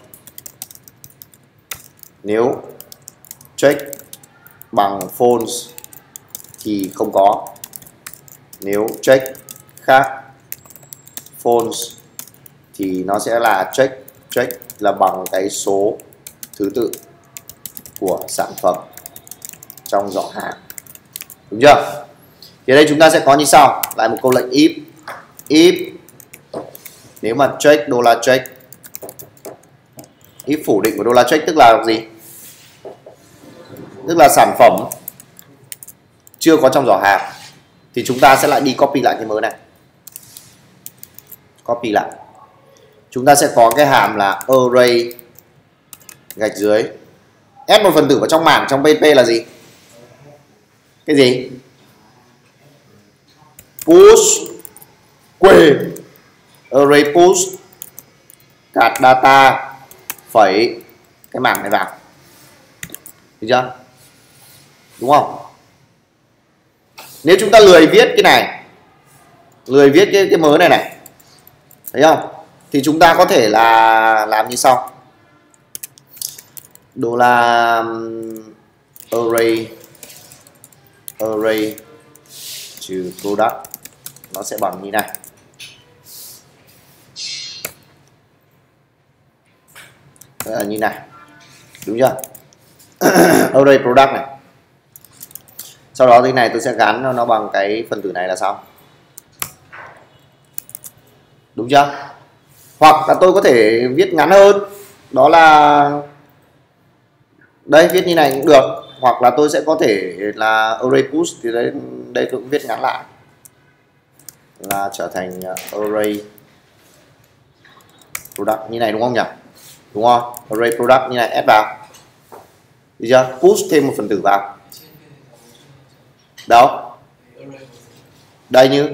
Speaker 1: Nếu check bằng false thì không có. Nếu check khác false thì nó sẽ là check check là bằng cái số thứ tự của sản phẩm trong giỏ hàng. Đúng chưa? Thì đây chúng ta sẽ có như sau, lại một câu lệnh if if nếu mà check đô la check, if phủ định của đô la check tức là gì? Tức là sản phẩm chưa có trong giỏ hàng thì chúng ta sẽ lại đi copy lại cái mớ này, copy lại. Chúng ta sẽ có cái hàm là array gạch dưới ép một phần tử vào trong mảng trong pê pê là gì? Cái gì? Push quên array push card data phẩy cái mảng này vào, được chưa? Đúng không? Nếu chúng ta lười viết cái này, lười viết cái cái mớ này này, thấy không? Thì chúng ta có thể là làm như sau: đô la array array trừ product nó sẽ bằng như này. Đó là như này, đúng chưa? Array product này. Sau đó thế này tôi sẽ gắn nó, nó bằng cái phần tử này là sao? Đúng chưa? Hoặc là tôi có thể viết ngắn hơn, đó là đây, viết như này cũng được. Hoặc là tôi sẽ có thể là array push, thì đây, đây tôi cũng viết ngắn lại là trở thành array product như này, đúng không nhỉ? Đúng không? Array product như này, add vào, được chưa? Push thêm một phần tử vào. Đâu? Đây, như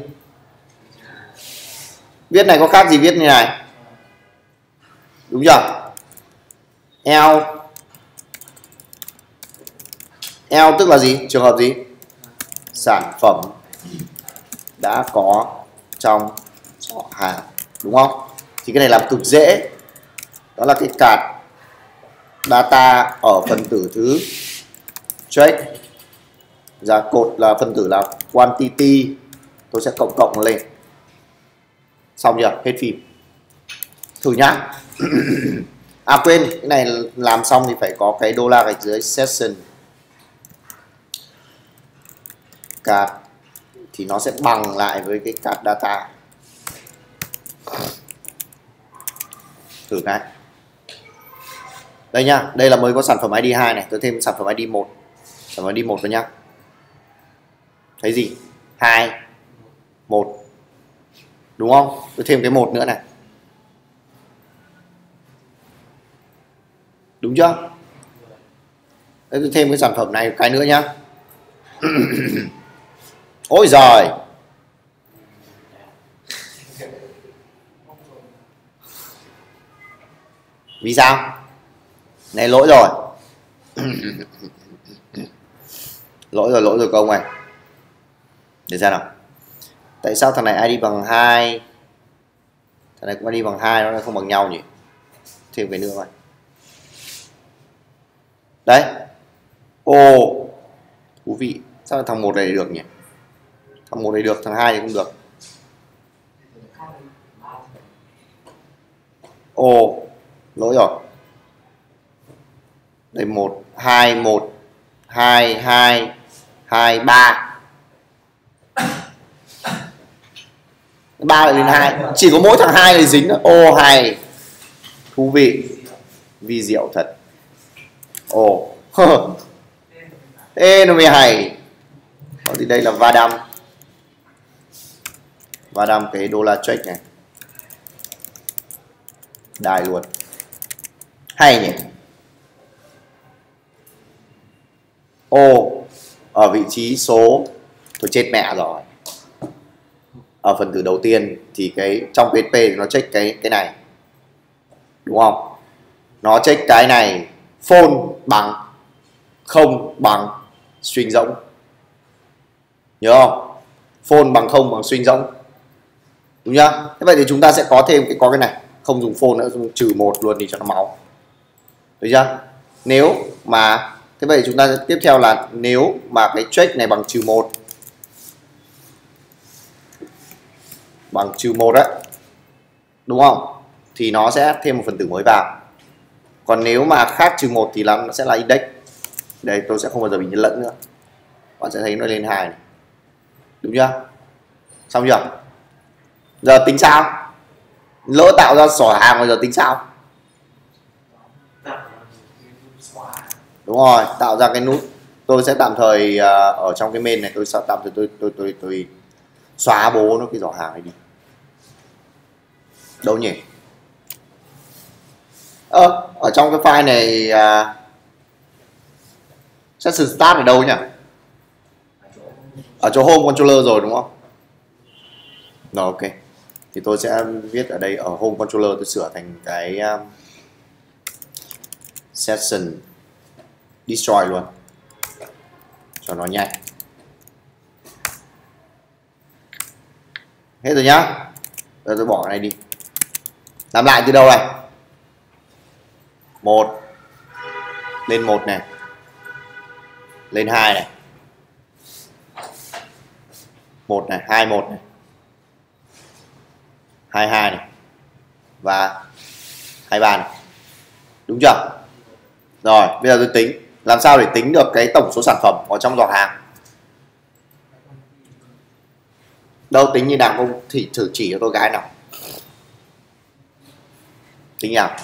Speaker 1: viết này có khác gì viết như này, đúng chưa? L L tức là gì? Trường hợp gì? Sản phẩm đã có trong giỏ hàng, đúng không? Thì cái này làm cực dễ, đó là cái card data ở phần tử thứ check, ra cột là phần tử là quantity, tôi sẽ cộng cộng lên. Xong chưa? Hết phim. Thử nhá. À quên, cái này làm xong thì phải có cái đô la gạch dưới session card thì nó sẽ bằng lại với cái card data. Thử này. Đây nhá, đây là mới có sản phẩm i đê hai này, tôi thêm sản phẩm i đê một. Sản phẩm i đê một vào nhá. Thấy gì? hai một. Đúng không? Tôi thêm cái một nữa này. Đúng chưa? Đấy, tôi thêm cái sản phẩm này cái nữa nhá. Ôi giời. Vì sao? Này lỗi rồi. Lỗi rồi, lỗi rồi công này. Để ra nào. Tại sao thằng này i đê bằng hai, thằng này cũng i đê bằng hai, nó lại không bằng nhau nhỉ? Thêm cái nữa rồi. Đấy. Ồ, thú vị. Sao thằng một này được nhỉ? Thằng một này được, thằng hai thì không được. Ồ, lỗi rồi. Đây một, hai, một, hai, hai, hai, ba. ba lại lên hai, chỉ có mỗi thằng hai này dính nữa. Ô hay, thú vị, vi diệu thật. Ồ, ê nó mới hay. Thì đây là va đâm, va đâm cái đô la check này, đài luôn, hay nhỉ. Ô, ở vị trí số, tôi chết mẹ rồi. Ở phần tử đầu tiên thì cái trong pê ét pê nó check cái cái này, đúng không? Nó check cái này phone bằng không bằng string rỗng, nhớ không? Phone bằng không bằng string rỗng, đúng nhá. Thế vậy thì chúng ta sẽ có thêm cái có cái này, không dùng phone nữa, dùng trừ một luôn thì cho nó máu, được chưa? Nếu mà thế vậy thì chúng ta sẽ tiếp theo là nếu mà cái check này bằng trừ một, bằng trừ một đấy, đúng không? Thì nó sẽ thêm một phần tử mới vào. Còn nếu mà khác trừ một thì là nó sẽ là index. Đây tôi sẽ không bao giờ bị nhầm lẫn nữa. Bạn sẽ thấy nó lên hai này. Đúng chưa? Xong chưa? Giờ tính sao? Lỡ tạo ra xỏ hàng bây giờ tính sao? Đúng rồi, tạo ra cái nút. Tôi sẽ tạm thời uh, ở trong cái main này tôi sẽ tạm thời tôi tôi tôi tôi xóa bố nó cái giỏ hàng này đi. Đâu nhỉ? Ờ, ở trong cái file này uh, session start ở đâu nhỉ? Ở chỗ home controller rồi đúng không? Rồi ok. Thì tôi sẽ viết ở đây ở home controller, tôi sửa thành cái um, session destroy luôn cho nó nhanh. Hết rồi nhá. Giờ tôi bỏ cái này đi. Làm lại từ đầu này. Một lên một này, lên hai này, một này, hai một này, hai hai này và hai ba này, đúng chưa? Rồi bây giờ tôi tính làm sao để tính được cái tổng số sản phẩm ở trong giỏ hàng. Đâu tính như nào không thì thử chỉ cho tôi gái nào. Tính nào?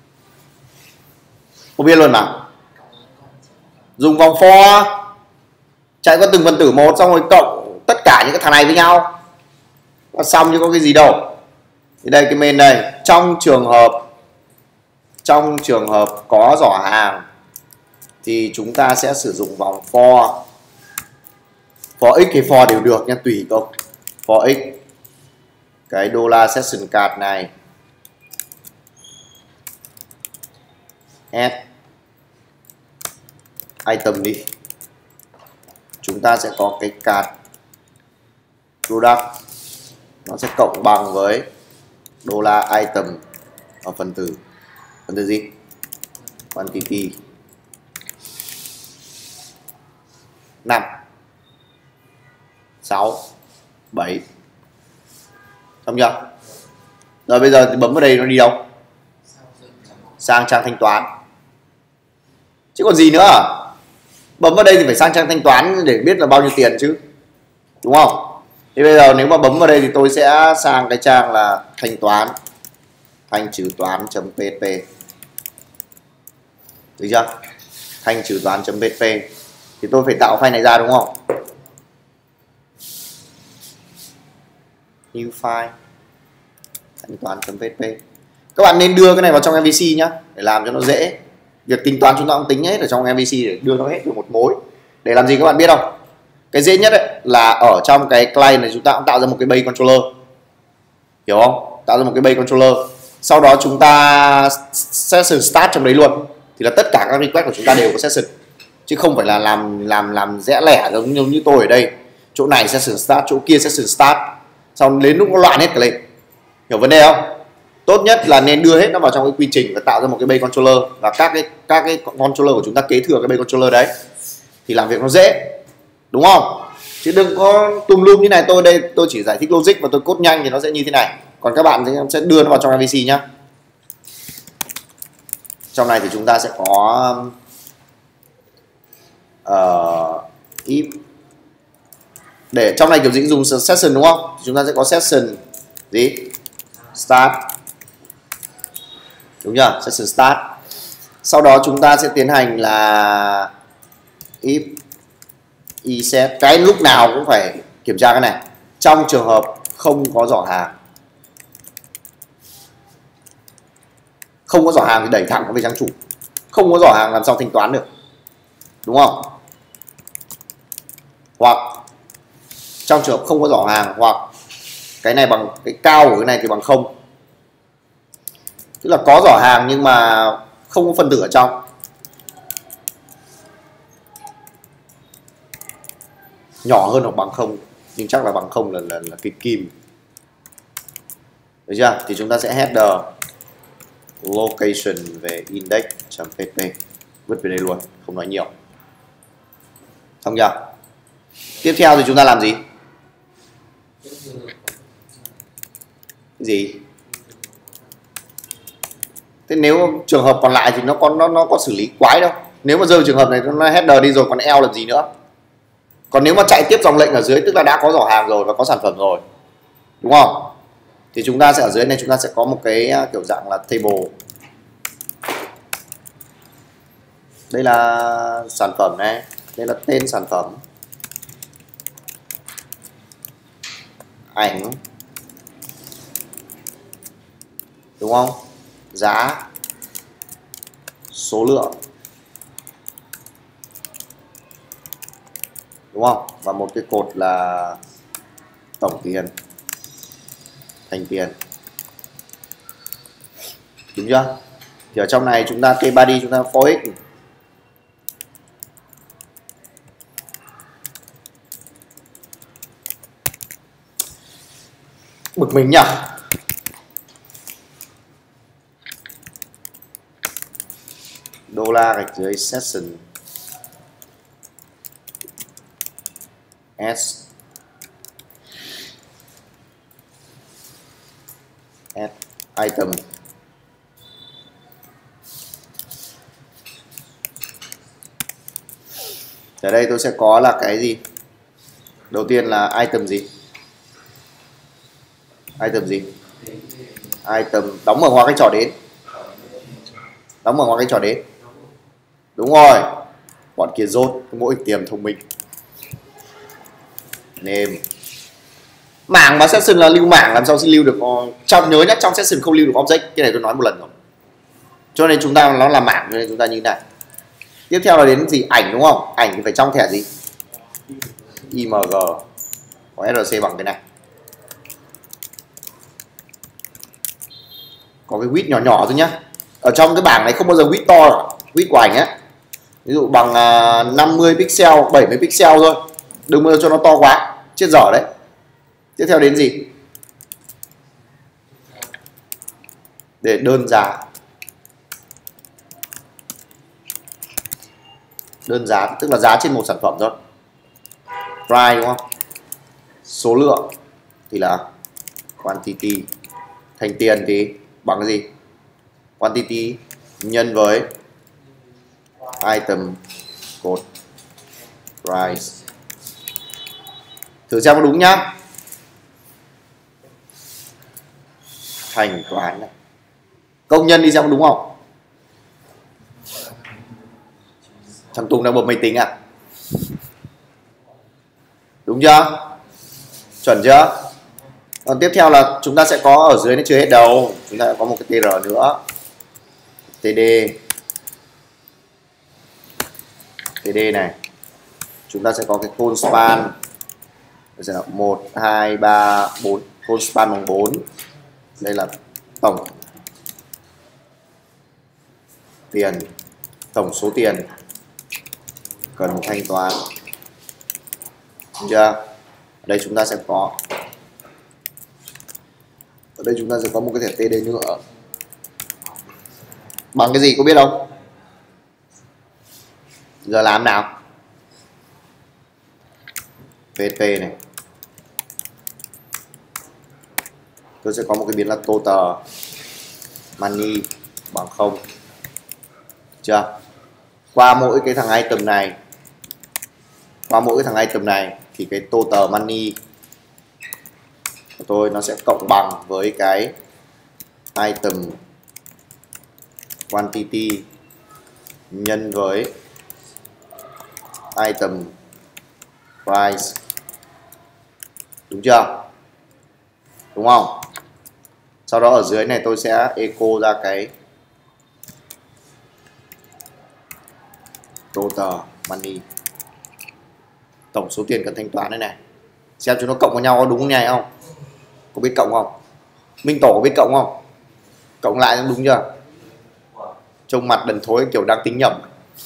Speaker 1: Không biết luôn mà. Dùng vòng for chạy qua từng phần tử một xong rồi cộng tất cả những cái thằng này với nhau là xong, chứ có cái gì đâu. Thì đây cái main đây, trong trường hợp trong trường hợp có giỏ hàng thì chúng ta sẽ sử dụng vòng for. For x hay for đều được nha, tùy câu. For x cái đô la session card này add item đi, chúng ta sẽ có cái card product, nó sẽ cộng bằng với đô la item ở phần tử phần tử gì? Quantity năm, sáu, bảy. Xong chưa? Rồi bây giờ thì bấm vào đây nó đi đâu? Sang trang thanh toán. Chứ còn gì nữa à? Bấm vào đây thì phải sang trang thanh toán để biết là bao nhiêu tiền chứ, đúng không? Thì bây giờ nếu mà bấm vào đây thì tôi sẽ sang cái trang là thanh toán, thanh trừ toán.php, được chưa? Thanh trừ toán.php thì tôi phải tạo file này ra, đúng không? New file thanh toán.php. Các bạn nên đưa cái này vào trong em vê xê nhá, để làm cho nó dễ. Việc tính toán chúng ta cũng tính hết ở trong em vê xê để đưa nó hết vào một mối. Để làm gì các bạn biết không? Cái dễ nhất ấy là ở trong cái client này chúng ta cũng tạo ra một cái base controller, hiểu không? Tạo ra một cái base controller, sau đó chúng ta session start trong đấy luôn. thì là tất cả các request của chúng ta đều có session, chứ không phải là làm làm làm rẽ lẻ giống như, như tôi ở đây, chỗ này session start, chỗ kia session start, xong đến lúc nó loạn hết cả lên. Hiểu vấn đề không? Tốt nhất là nên đưa hết nó vào trong cái quy trình và tạo ra một cái base controller, và các cái các cái controller của chúng ta kế thừa cái base controller đấy thì làm việc nó dễ, đúng không? Chứ đừng có tùm lum như này. Tôi đây tôi chỉ giải thích logic và tôi code nhanh thì nó sẽ như thế này, còn các bạn sẽ đưa nó vào trong i vê xê nhá. Trong này thì chúng ta sẽ có uh, if để trong này kiểu gì dùng session đúng không? Chúng ta sẽ có session gì start, đúng chưa? Session start. Sau đó chúng ta sẽ tiến hành là if iset, cái lúc nào cũng phải kiểm tra cái này. Trong trường hợp không có giỏ hàng, không có giỏ hàng thì đẩy thẳng về trang chủ, không có giỏ hàng làm sao thanh toán được, đúng không? Hoặc trong trường hợp không có giỏ hàng, hoặc cái này bằng cái cao của cái này thì bằng không, tức là có giỏ hàng nhưng mà không có phân tử ở trong. Nhỏ hơn hoặc bằng không, nhưng chắc là bằng không là là, là cái kim. Được chưa? Thì chúng ta sẽ header location về index.pp, vứt về đây luôn, không nói nhiều. Xong chưa? Tiếp theo thì chúng ta làm gì? Cái gì? Thế nếu trường hợp còn lại thì nó có nó nó có xử lý quái đâu. Nếu mà rơi trường hợp này nó header đi rồi còn eo làm gì nữa. Còn nếu mà chạy tiếp dòng lệnh ở dưới tức là đã có giỏ hàng rồi và có sản phẩm rồi, đúng không? Thì chúng ta sẽ ở dưới này chúng ta sẽ có một cái kiểu dạng là table. Đây là sản phẩm này, đây là tên sản phẩm, ảnh, đúng không? Giá, số lượng, đúng không? Và một cái cột là tổng tiền, thành tiền, đúng chưa? Thì ở trong này chúng ta cái body chúng ta for x bực mình nhỉ. Đô la gạch dưới session s add item. Ở đây tôi sẽ có là cái gì? Đầu tiên là item gì? Item gì? Item đóng ở ngoặc cái trỏ đến. Đóng ở ngoặc cái trỏ đến. Đúng rồi. Bọn kia rốt mỗi tiềm thông minh. Name. Mảng mà session là lưu mảng, làm sao xin lưu được trong, nhớ nhắc trong session không lưu được object, cái này tôi nói một lần rồi. Cho nên chúng ta nó là mảng, cho nên chúng ta như thế này. Tiếp theo là đến gì? Ảnh, đúng không? Ảnh thì phải trong thẻ gì? img có rc bằng cái này. Có cái width nhỏ nhỏ thôi nhá. Ở trong cái bảng này không bao giờ width to, width của ảnh á. Ví dụ bằng năm mươi pixel, bảy mươi pixel thôi. Đừng bao giờ cho nó to quá, chết dở đấy. Tiếp theo đến gì? Để đơn giá. Đơn giá tức là giá trên một sản phẩm thôi. Price, đúng không? Số lượng thì là quantity. Thành tiền thì bằng cái gì? Quantity nhân với item code price. Thử xem có đúng nhá. Thanh toán này. Công nhân đi xem có đúng không? Thằng Tùng đang bật máy tính à? Đúng chưa? Chuẩn chưa? Còn tiếp theo là chúng ta sẽ có ở dưới nó chưa hết đâu. Chúng ta có một cái tê rờ nữa. tê đê. tê đê này. Chúng ta sẽ có cái call span. Đây sẽ là một, hai, ba, bốn. Call span bằng bốn. Đây là tổng tiền tổng số tiền cần thanh toán. Được chưa? Ở đây chúng ta sẽ có ở đây chúng ta sẽ có một cái thẻ tê đê nữa. Bằng cái gì có biết không? Giờ làm nào? pê tê này. Tôi sẽ có một cái biến là total money bằng không. Chưa? Qua mỗi cái thằng item này, qua mỗi cái thằng item này thì cái total money của tôi nó sẽ cộng bằng với cái item quantity nhân với item price. Đúng chưa? Đúng không? Sau đó ở dưới này tôi sẽ echo ra cái total money, tổng số tiền cần thanh toán đây này. Xem chúng nó cộng với nhau có đúng như này không? Có biết cộng không? Minh Tổ có biết cộng không? Cộng lại đúng chưa? Trông mặt đần thối kiểu đang tính nhầm.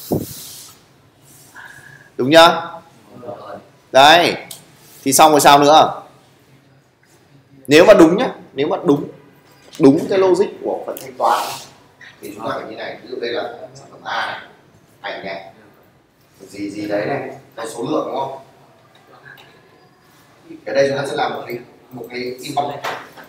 Speaker 1: Đúng nhá? Đấy. Thì xong rồi sao nữa? Nếu mà đúng nhá, nếu mà đúng đúng cái logic của phần thanh toán thì chúng ta phải như này. Ví dụ đây là sản phẩm A này, ảnh này, gì gì đấy này, là số lượng đúng không? Ở đây chúng ta sẽ làm một cái một cái inbox này.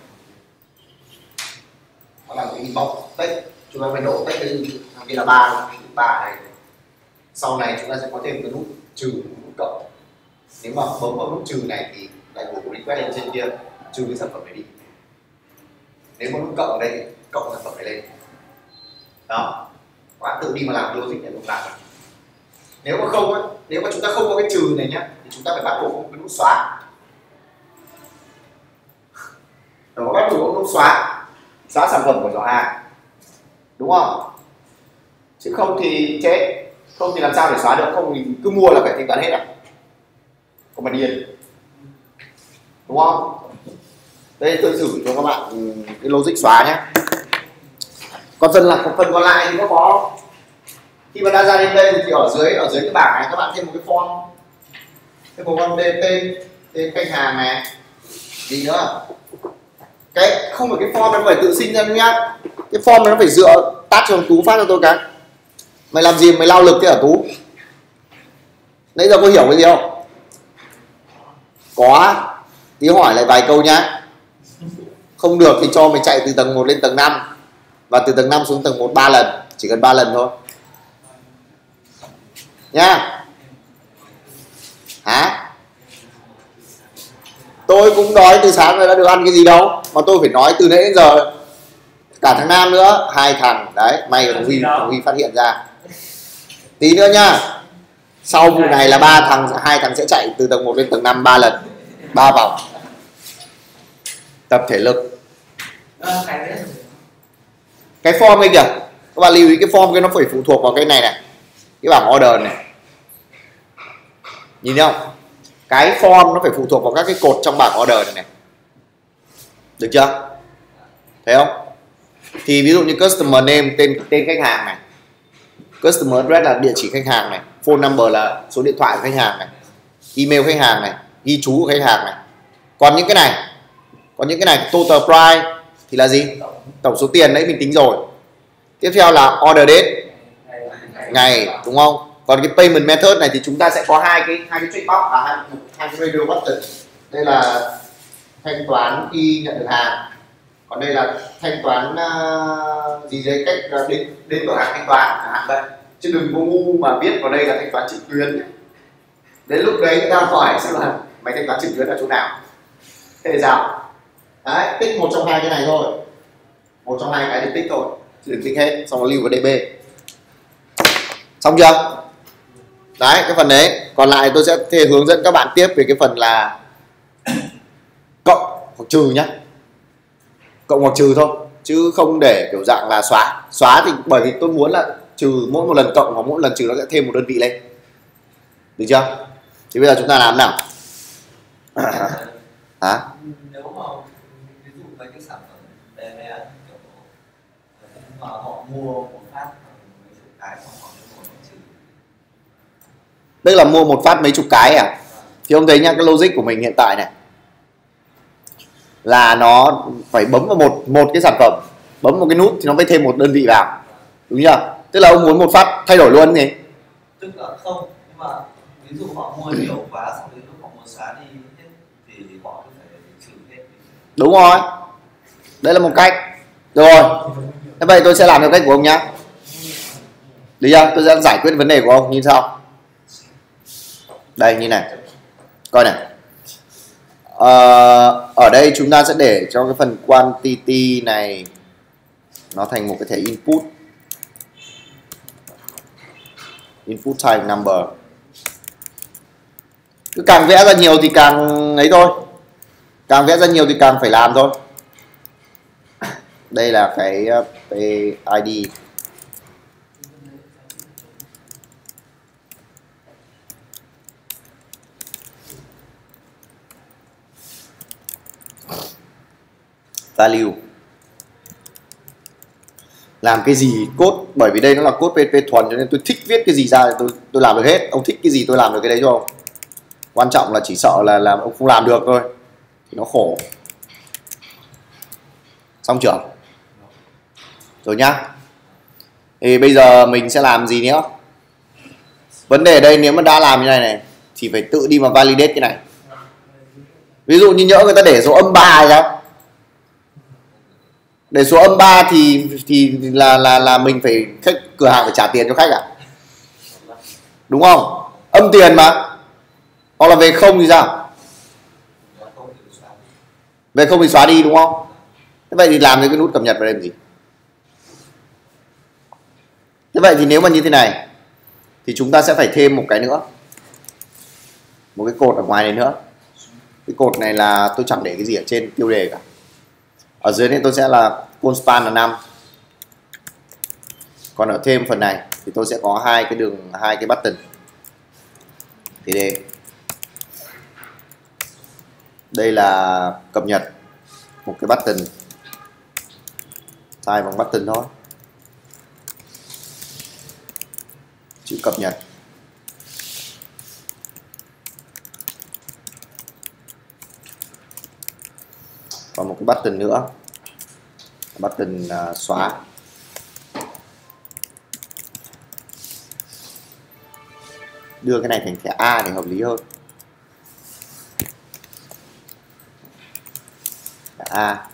Speaker 1: Nó là một cái inbox text, chúng ta phải đổ text cái kia là ba ba này. Sau này chúng ta sẽ có thêm cái nút trừ, nút cộng. Nếu mà bấm vào nút trừ này thì lại gửi request lên trên kia, trừ cái sản phẩm này đi. Nếu mà nút cộng ở đây thì cộng sản phẩm này lên. Đó, các bạn tự đi mà làm logic này cũng làm. Nếu mà không ấy, nếu mà chúng ta không có cái trừ này nhá, thì chúng ta phải bắt buộc có cái nút xóa. Đó, bắt buộc có nút xóa, xóa sản phẩm của giỏ A, đúng không? Chứ không thì chết, không thì làm sao để xóa được? Không thì cứ mua là phải thanh toán hết à? Không mà điên, đúng không? Đây tôi thử cho các bạn cái logic xóa nhé. Còn phần là phần còn lại thì nó có, khi mà đã ra đến đây thì ở dưới ở dưới cái bảng này các bạn thêm một cái form, thêm một con tên tên tên khách hàng này, gì nữa? Cái không phải cái form nó phải tự sinh ra nhá. Cái form nó phải dựa tắt cho Tú phát cho tôi cái. Mày làm gì mày lao lực thế hả Tú? Nãy giờ có hiểu cái gì không? Có. Tí hỏi lại vài câu nhá. Không được thì cho mày chạy từ tầng một lên tầng năm và từ tầng năm xuống tầng một ba lần, chỉ cần ba lần thôi. Nhá. Hả? Tôi cũng nói từ sáng rồi đã được ăn cái gì đâu mà tôi phải nói từ nãy đến giờ. Cả thằng Nam nữa, hai thằng đấy, may thằng Huy, thằng Huy phát hiện ra. Tí nữa nhá. Sau vụ này là ba thằng, hai thằng sẽ chạy từ tầng một lên tầng năm ba lần, ba vòng. Tập thể lực. Cái form ấy kìa, các bạn lưu ý cái form cái nó phải phụ thuộc vào cái này này, cái bảng order này. Nhìn thấy không? Cái form nó phải phụ thuộc vào các cái cột trong bảng order này này. Được chưa? Thấy không? Thì ví dụ như customer name, tên tên khách hàng này, customer address là địa chỉ khách hàng này, phone number là số điện thoại của khách hàng này, email khách hàng này, ghi chú của khách hàng này. Còn những cái này, còn những cái này total price thì là gì? Tổng số tiền đấy mình tính rồi. Tiếp theo là order date, ngày, đúng không? Còn cái payment method này thì chúng ta sẽ có hai cái hai cái checkbox, à hai, hai cái radio button. Đây là thanh toán khi nhận được hàng, còn đây là thanh toán uh, gì đấy cách uh, đến đến cửa hàng thanh toán chẳng hạn vậy. Chứ đừng có ngu mà viết vào đây là thanh toán trực tuyến. Đến lúc đấy người ta hỏi xem là mày thanh toán trực tuyến ở chỗ nào, thế thì sao? Đấy, tích một trong hai cái này thôi, một trong hai cái thì tích thôi, chứ đừng tích hết, xong rồi lưu vào đê bê. Xong chưa? Đấy, cái phần đấy. Còn lại tôi sẽ thề hướng dẫn các bạn tiếp về cái phần là cộng hoặc trừ nhé. Cộng hoặc trừ thôi, chứ không để kiểu dạng là xóa. Xóa thì bởi vì tôi muốn là trừ mỗi một lần cộng hoặc mỗi lần trừ nó sẽ thêm một đơn vị lên. Được chưa? Thì bây giờ chúng ta làm nào? Hả?
Speaker 2: Nếu mà ví dụ với cái sản phẩm đê em e kiểu mà họ mua một phát mấy chục cái, hoặc họ
Speaker 1: Tức là mua một phát mấy chục cái à? Thì ông thấy nhá, cái logic của mình hiện tại này là nó phải bấm vào một một cái sản phẩm, bấm một cái nút thì nó mới thêm một đơn vị vào, đúng chưa? Tức là ông muốn một phát thay đổi luôn gì?
Speaker 2: Tức là không, nhưng mà ví dụ họ mua nhiều quá, xong đến lúc họ muốn xóa đi hết thì họ phải trừ hết.
Speaker 1: Đúng rồi, đấy là một cách. Rồi, thế vậy tôi sẽ làm theo cách của ông nhá. Được chưa? Tôi sẽ giải quyết vấn đề của ông như sau. Đây, như này, coi này. Ờ, ở đây chúng ta sẽ để cho cái phần quantity này nó thành một cái thẻ input, input type number. Cứ càng vẽ ra nhiều thì càng ấy thôi, càng vẽ ra nhiều thì càng phải làm thôi. Đây là cái pê i đê. Value. Làm cái gì code, bởi vì đây nó là code pê hát pê thuần cho nên tôi thích viết cái gì ra thì tôi tôi làm được hết. Ông thích cái gì tôi làm được cái đấy cho ông. Quan trọng là chỉ sợ là làm ông không làm được thôi thì nó khổ. Xong chưa? Rồi nhá. Thì bây giờ mình sẽ làm gì nữa? Vấn đề ở đây nếu mà đã làm như này này thì phải tự đi mà validate cái này. Ví dụ như nhỡ người ta để số âm ba ra, để số âm ba thì thì là là là mình phải, khách cửa hàng phải trả tiền cho khách à? Đúng không? Âm tiền mà. Hoặc là về không thì sao? Về không thì xóa đi đúng không? Thế vậy thì làm cái nút cập nhật vào đây làm gì? Thế vậy thì nếu mà như thế này thì chúng ta sẽ phải thêm một cái nữa, một cái cột ở ngoài này nữa. Cái cột này là tôi chẳng để cái gì ở trên tiêu đề cả. Ở dưới này tôi sẽ là constant là năm. Còn ở thêm phần này thì tôi sẽ có hai cái đường, hai cái button. Thì đây, đây là cập nhật, một cái button, sai bằng button thôi, chữ cập nhật. Còn một cái button nữa, button uh, xóa. Đưa cái này thành thẻ A để hợp lý hơn. Thẻ A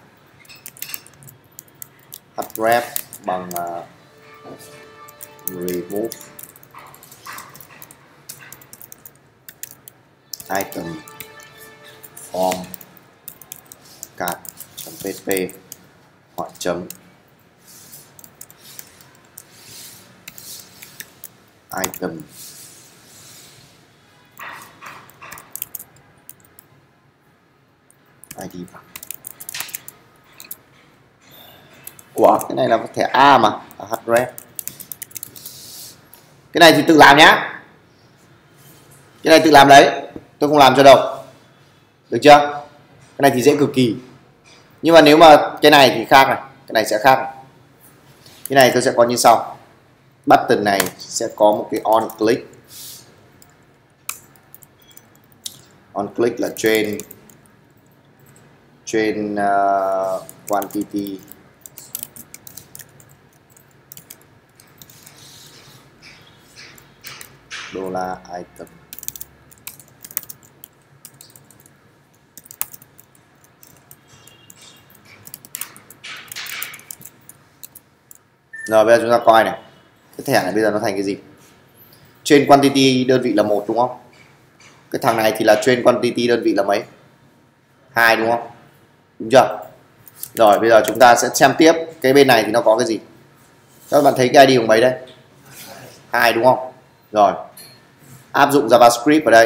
Speaker 1: href bằng uh, remove item form card.php hỏi chấm item i đê bằng. Ủa, cái này là thẻ A mà, href. Cái này thì tự làm nhá. Cái này tự làm đấy, tôi không làm cho đâu. Được chưa? Cái này thì dễ cực kỳ. Nhưng mà nếu mà cái này thì khác này, cái này sẽ khác này. Cái này tôi sẽ có như sau. Button này sẽ có một cái on click. On click là trên trên uh, quantity đô la item. Rồi bây giờ chúng ta coi này, cái thẻ này bây giờ nó thành cái gì? Trên quantity đơn vị là một đúng không? Cái thằng này thì là trên quantity đơn vị là mấy? Hai đúng không? Đúng chưa? Rồi bây giờ chúng ta sẽ xem tiếp. Cái bên này thì nó có cái gì? Các bạn thấy cái i đê của mấy đây? Hai đúng không? Rồi áp dụng JavaScript vào đây.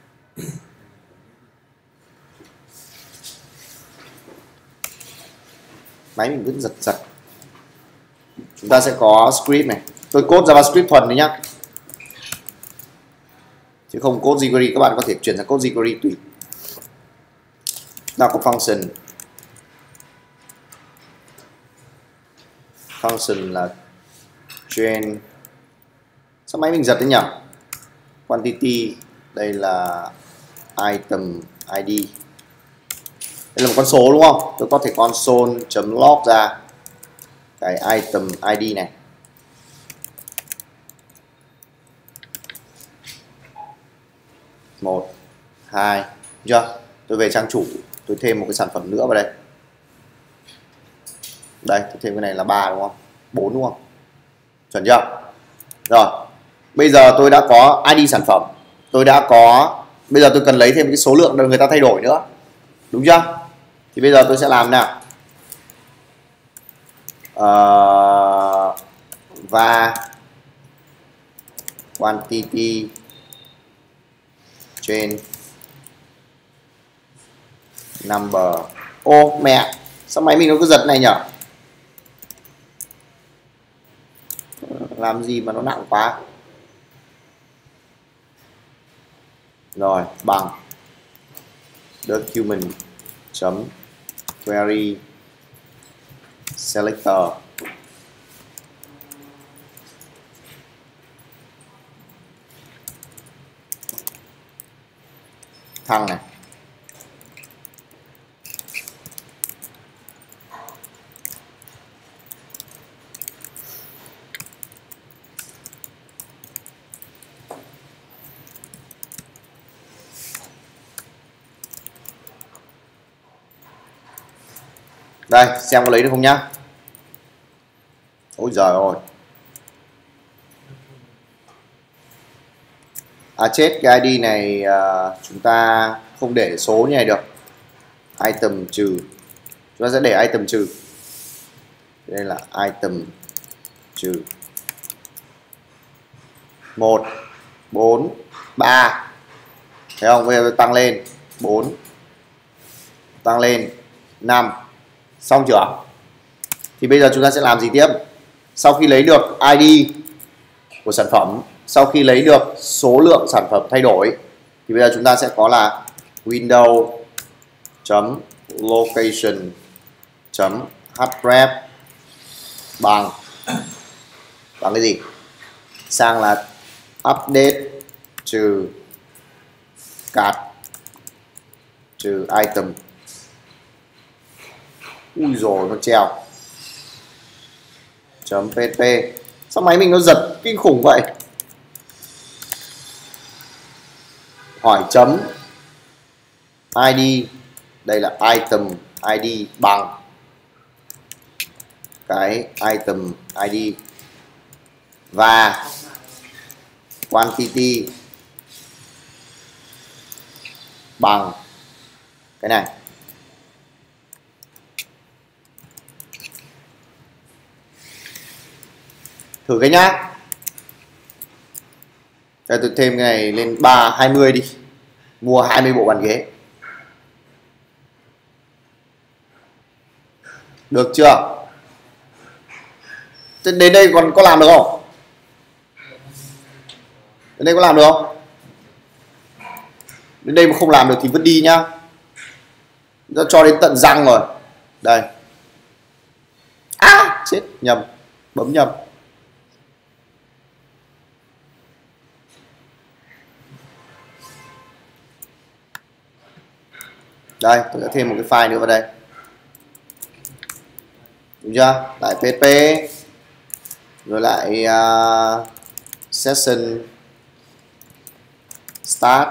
Speaker 1: Máy mình cứ giật giật. Chúng ta sẽ có script này. Tôi code JavaScript thuần đấy nhá, chứ không code jQuery. Các bạn có thể chuyển sang code jQuery tùy. Nào có function. Function là train. Sao máy mình giật đấy nhỉ? quantity, đây là item i đê. Đây là một con số đúng không? Tôi có thể console.log ra cái item i đê này. Một, hai, chưa? Tôi về trang chủ, tôi thêm một cái sản phẩm nữa vào đây. Đây, tôi thêm cái này là ba đúng không? bốn đúng không? Chuẩn chưa? Rồi, bây giờ tôi đã có i đê sản phẩm. Tôi đã có, bây giờ tôi cần lấy thêm cái số lượng người ta thay đổi nữa. Đúng chưa? Thì bây giờ tôi sẽ làm nào? Uh, và quantity trên number. Ô mẹ, sao máy mình nó cứ giật này nhở? Làm gì mà nó nặng quá. Rồi, bằng document chấm query selector thăng này. Đây, xem có lấy được không nhá. Ôi giời ơi. À chết, cái i đê này à, chúng ta không để số như này được. Item trừ. Chúng ta sẽ để item trừ. Đây là item trừ một, bốn, ba. Thấy không? Bây giờ tôi tăng lên bốn, tăng lên năm. Xong chưa? Thì bây giờ chúng ta sẽ làm gì tiếp? Sau khi lấy được i đê của sản phẩm, sau khi lấy được số lượng sản phẩm thay đổi, thì bây giờ chúng ta sẽ có là window chấm location chấm href bằng bằng cái gì? Sang là update trừ cart trừ item. Ui rồi nó treo. Chấm pp. Sao máy mình nó giật kinh khủng vậy? Hỏi chấm i đê. Đây là item i đê bằng cái item i đê và quantity bằng cái này. Thử cái nhá. Đây, tôi thêm cái này lên ba hai mươi đi. Mua hai mươi bộ bàn ghế. Được chưa? Thế đến đây còn có làm được không? Đến đây có làm được không? Đến đây mà không làm được thì vứt đi nhá. Đã cho đến tận răng rồi. Đây. À, chết, nhầm. Bấm nhầm. Đây, tôi sẽ thêm một cái file nữa vào đây. Đúng chưa? Lại pp. Rồi lại uh, session start.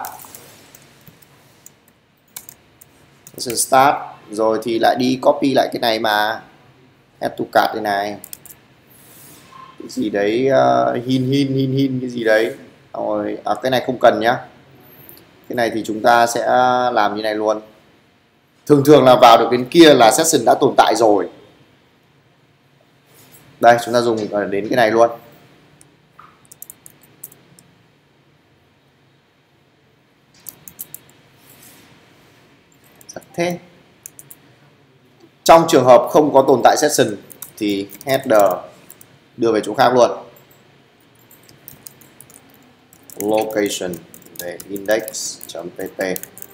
Speaker 1: Session start. Rồi thì lại đi copy lại cái này mà. Add to cart đây này. Cái gì đấy, uh, hin hin hin hin cái gì đấy. Rồi, à, cái này không cần nhá. Cái này thì chúng ta sẽ làm như này luôn. Thường thường là vào được đến kia là session đã tồn tại rồi. Đây, chúng ta dùng đến cái này luôn. Thế trong trường hợp không có tồn tại session thì header đưa về chỗ khác luôn. Location để index.pp.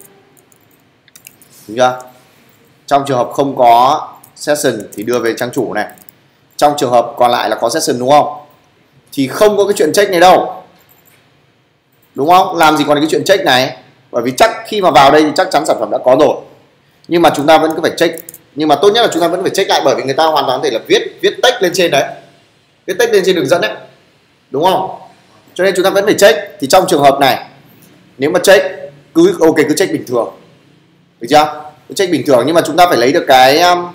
Speaker 1: Đúng chưa? Trong trường hợp không có session thì đưa về trang chủ này. Trong trường hợp còn lại là có session đúng không? Thì không có cái chuyện check này đâu. đúng không? Làm gì còn cái chuyện check này, bởi vì chắc khi mà vào đây thì chắc chắn sản phẩm đã có rồi, nhưng mà chúng ta vẫn cứ phải check. Nhưng mà tốt nhất là chúng ta vẫn phải check lại, bởi vì người ta hoàn toàn có thể là viết viết text lên trên đấy, viết text lên trên đường dẫn đấy, đúng không? Cho nên chúng ta vẫn phải check. Thì trong trường hợp này nếu mà check cứ ok, cứ check bình thường, được chưa? Cứ check bình thường, nhưng mà chúng ta phải lấy được cái um,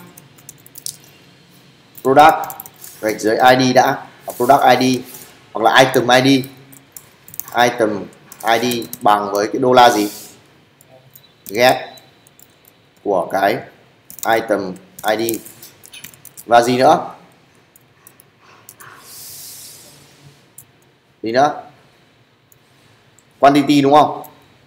Speaker 1: product gạch dưới i đê đã, product i đê hoặc là item i đê, item i đê bằng với cái đô la gì, get của cái item i đê và gì nữa, gì nữa, quantity, đúng không?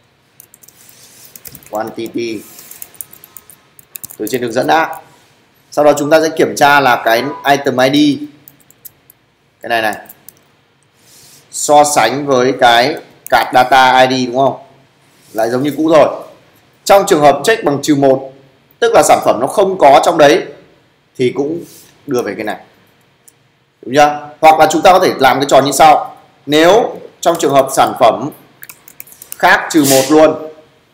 Speaker 1: Quantity từ trên đường dẫn đã. Sau đó chúng ta sẽ kiểm tra là cái item i đê, cái này này, so sánh với cái card data i đê, đúng không? Lại giống như cũ rồi. Trong trường hợp check bằng trừ một, tức là sản phẩm nó không có trong đấy, thì cũng đưa về cái này, đúng chưa? Hoặc là chúng ta có thể làm cái trò như sau. Nếu trong trường hợp sản phẩm khác trừ một luôn,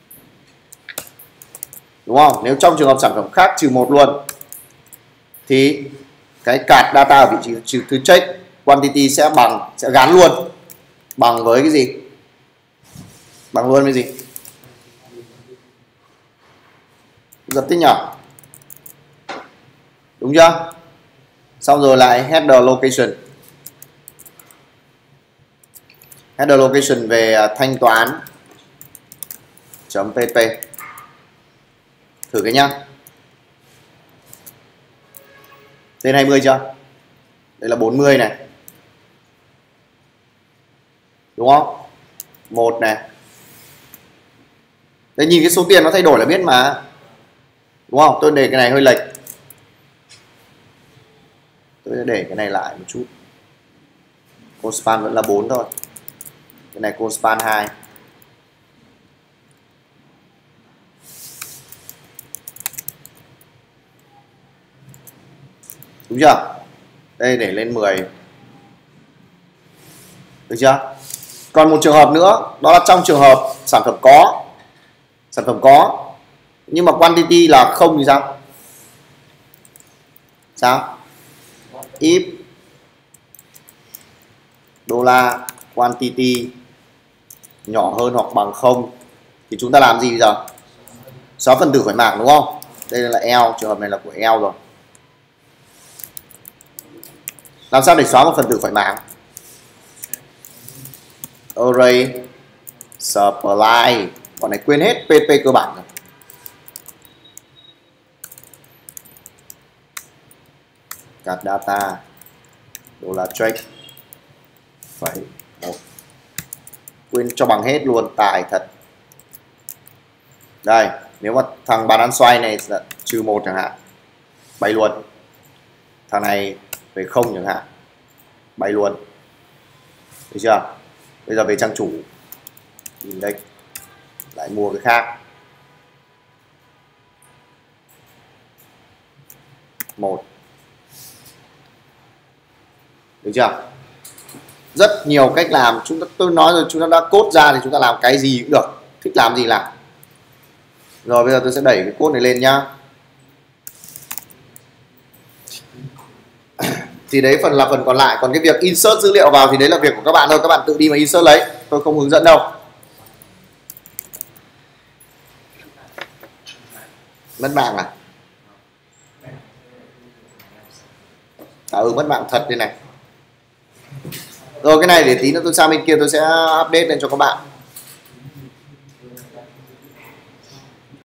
Speaker 1: đúng không? Nếu trong trường hợp sản phẩm khác trừ một luôn, thì cái card data ở vị trí trừ thứ check quantity sẽ bằng, sẽ gắn luôn bằng với cái gì? Bằng luôn với gì? Giật tích nhỉ? Đúng chưa? Xong rồi lại header location. Header location về thanh toán .pp. Thử cái nhá. Tên hai mươi chưa? Đây là bốn mươi này, đúng không? Một này. Đây, nhìn cái số tiền nó thay đổi là biết mà, đúng không? Tôi để cái này hơi lệch, tôi sẽ để cái này lại một chút. Call span vẫn là bốn thôi, cái này call span hai. Đúng chưa? Đây để lên mười. Được chưa? Còn một trường hợp nữa, đó là trong trường hợp sản phẩm có, sản phẩm có nhưng mà quantity là không thì sao? Sao? If đô la quantity nhỏ hơn hoặc bằng không thì chúng ta làm gì bây giờ? Xóa phần tử khỏi mảng, đúng không? Đây là L, trường hợp này là của L rồi. Làm sao để xóa một phần tử khỏi mảng? Array supply, bọn này quên hết pê pê cơ bản rồi. Card data đô la check phẩy một, quên cho bằng hết luôn, tài thật. Đây, nếu mà thằng bán ăn xoay này là trừ một chẳng hạn, bay luôn. Thằng này về không chẳng hạn, bay luôn. Được chưa? Bây giờ về trang chủ, index, lại mua cái khác. Một. Được chưa? Rất nhiều cách làm, chúng ta tôi nói rồi, chúng ta đã code ra thì chúng ta làm cái gì cũng được, thích làm gì làm. Rồi bây giờ tôi sẽ đẩy cái code này lên nhá. Thì đấy phần là phần còn lại, còn cái việc insert dữ liệu vào thì đấy là việc của các bạn thôi, các bạn tự đi mà insert lấy, tôi không hướng dẫn đâu. Mất mạng à? À ừ, mất mạng thật đây này. Rồi cái này để tí nữa tôi sang bên kia tôi sẽ update lên cho các bạn.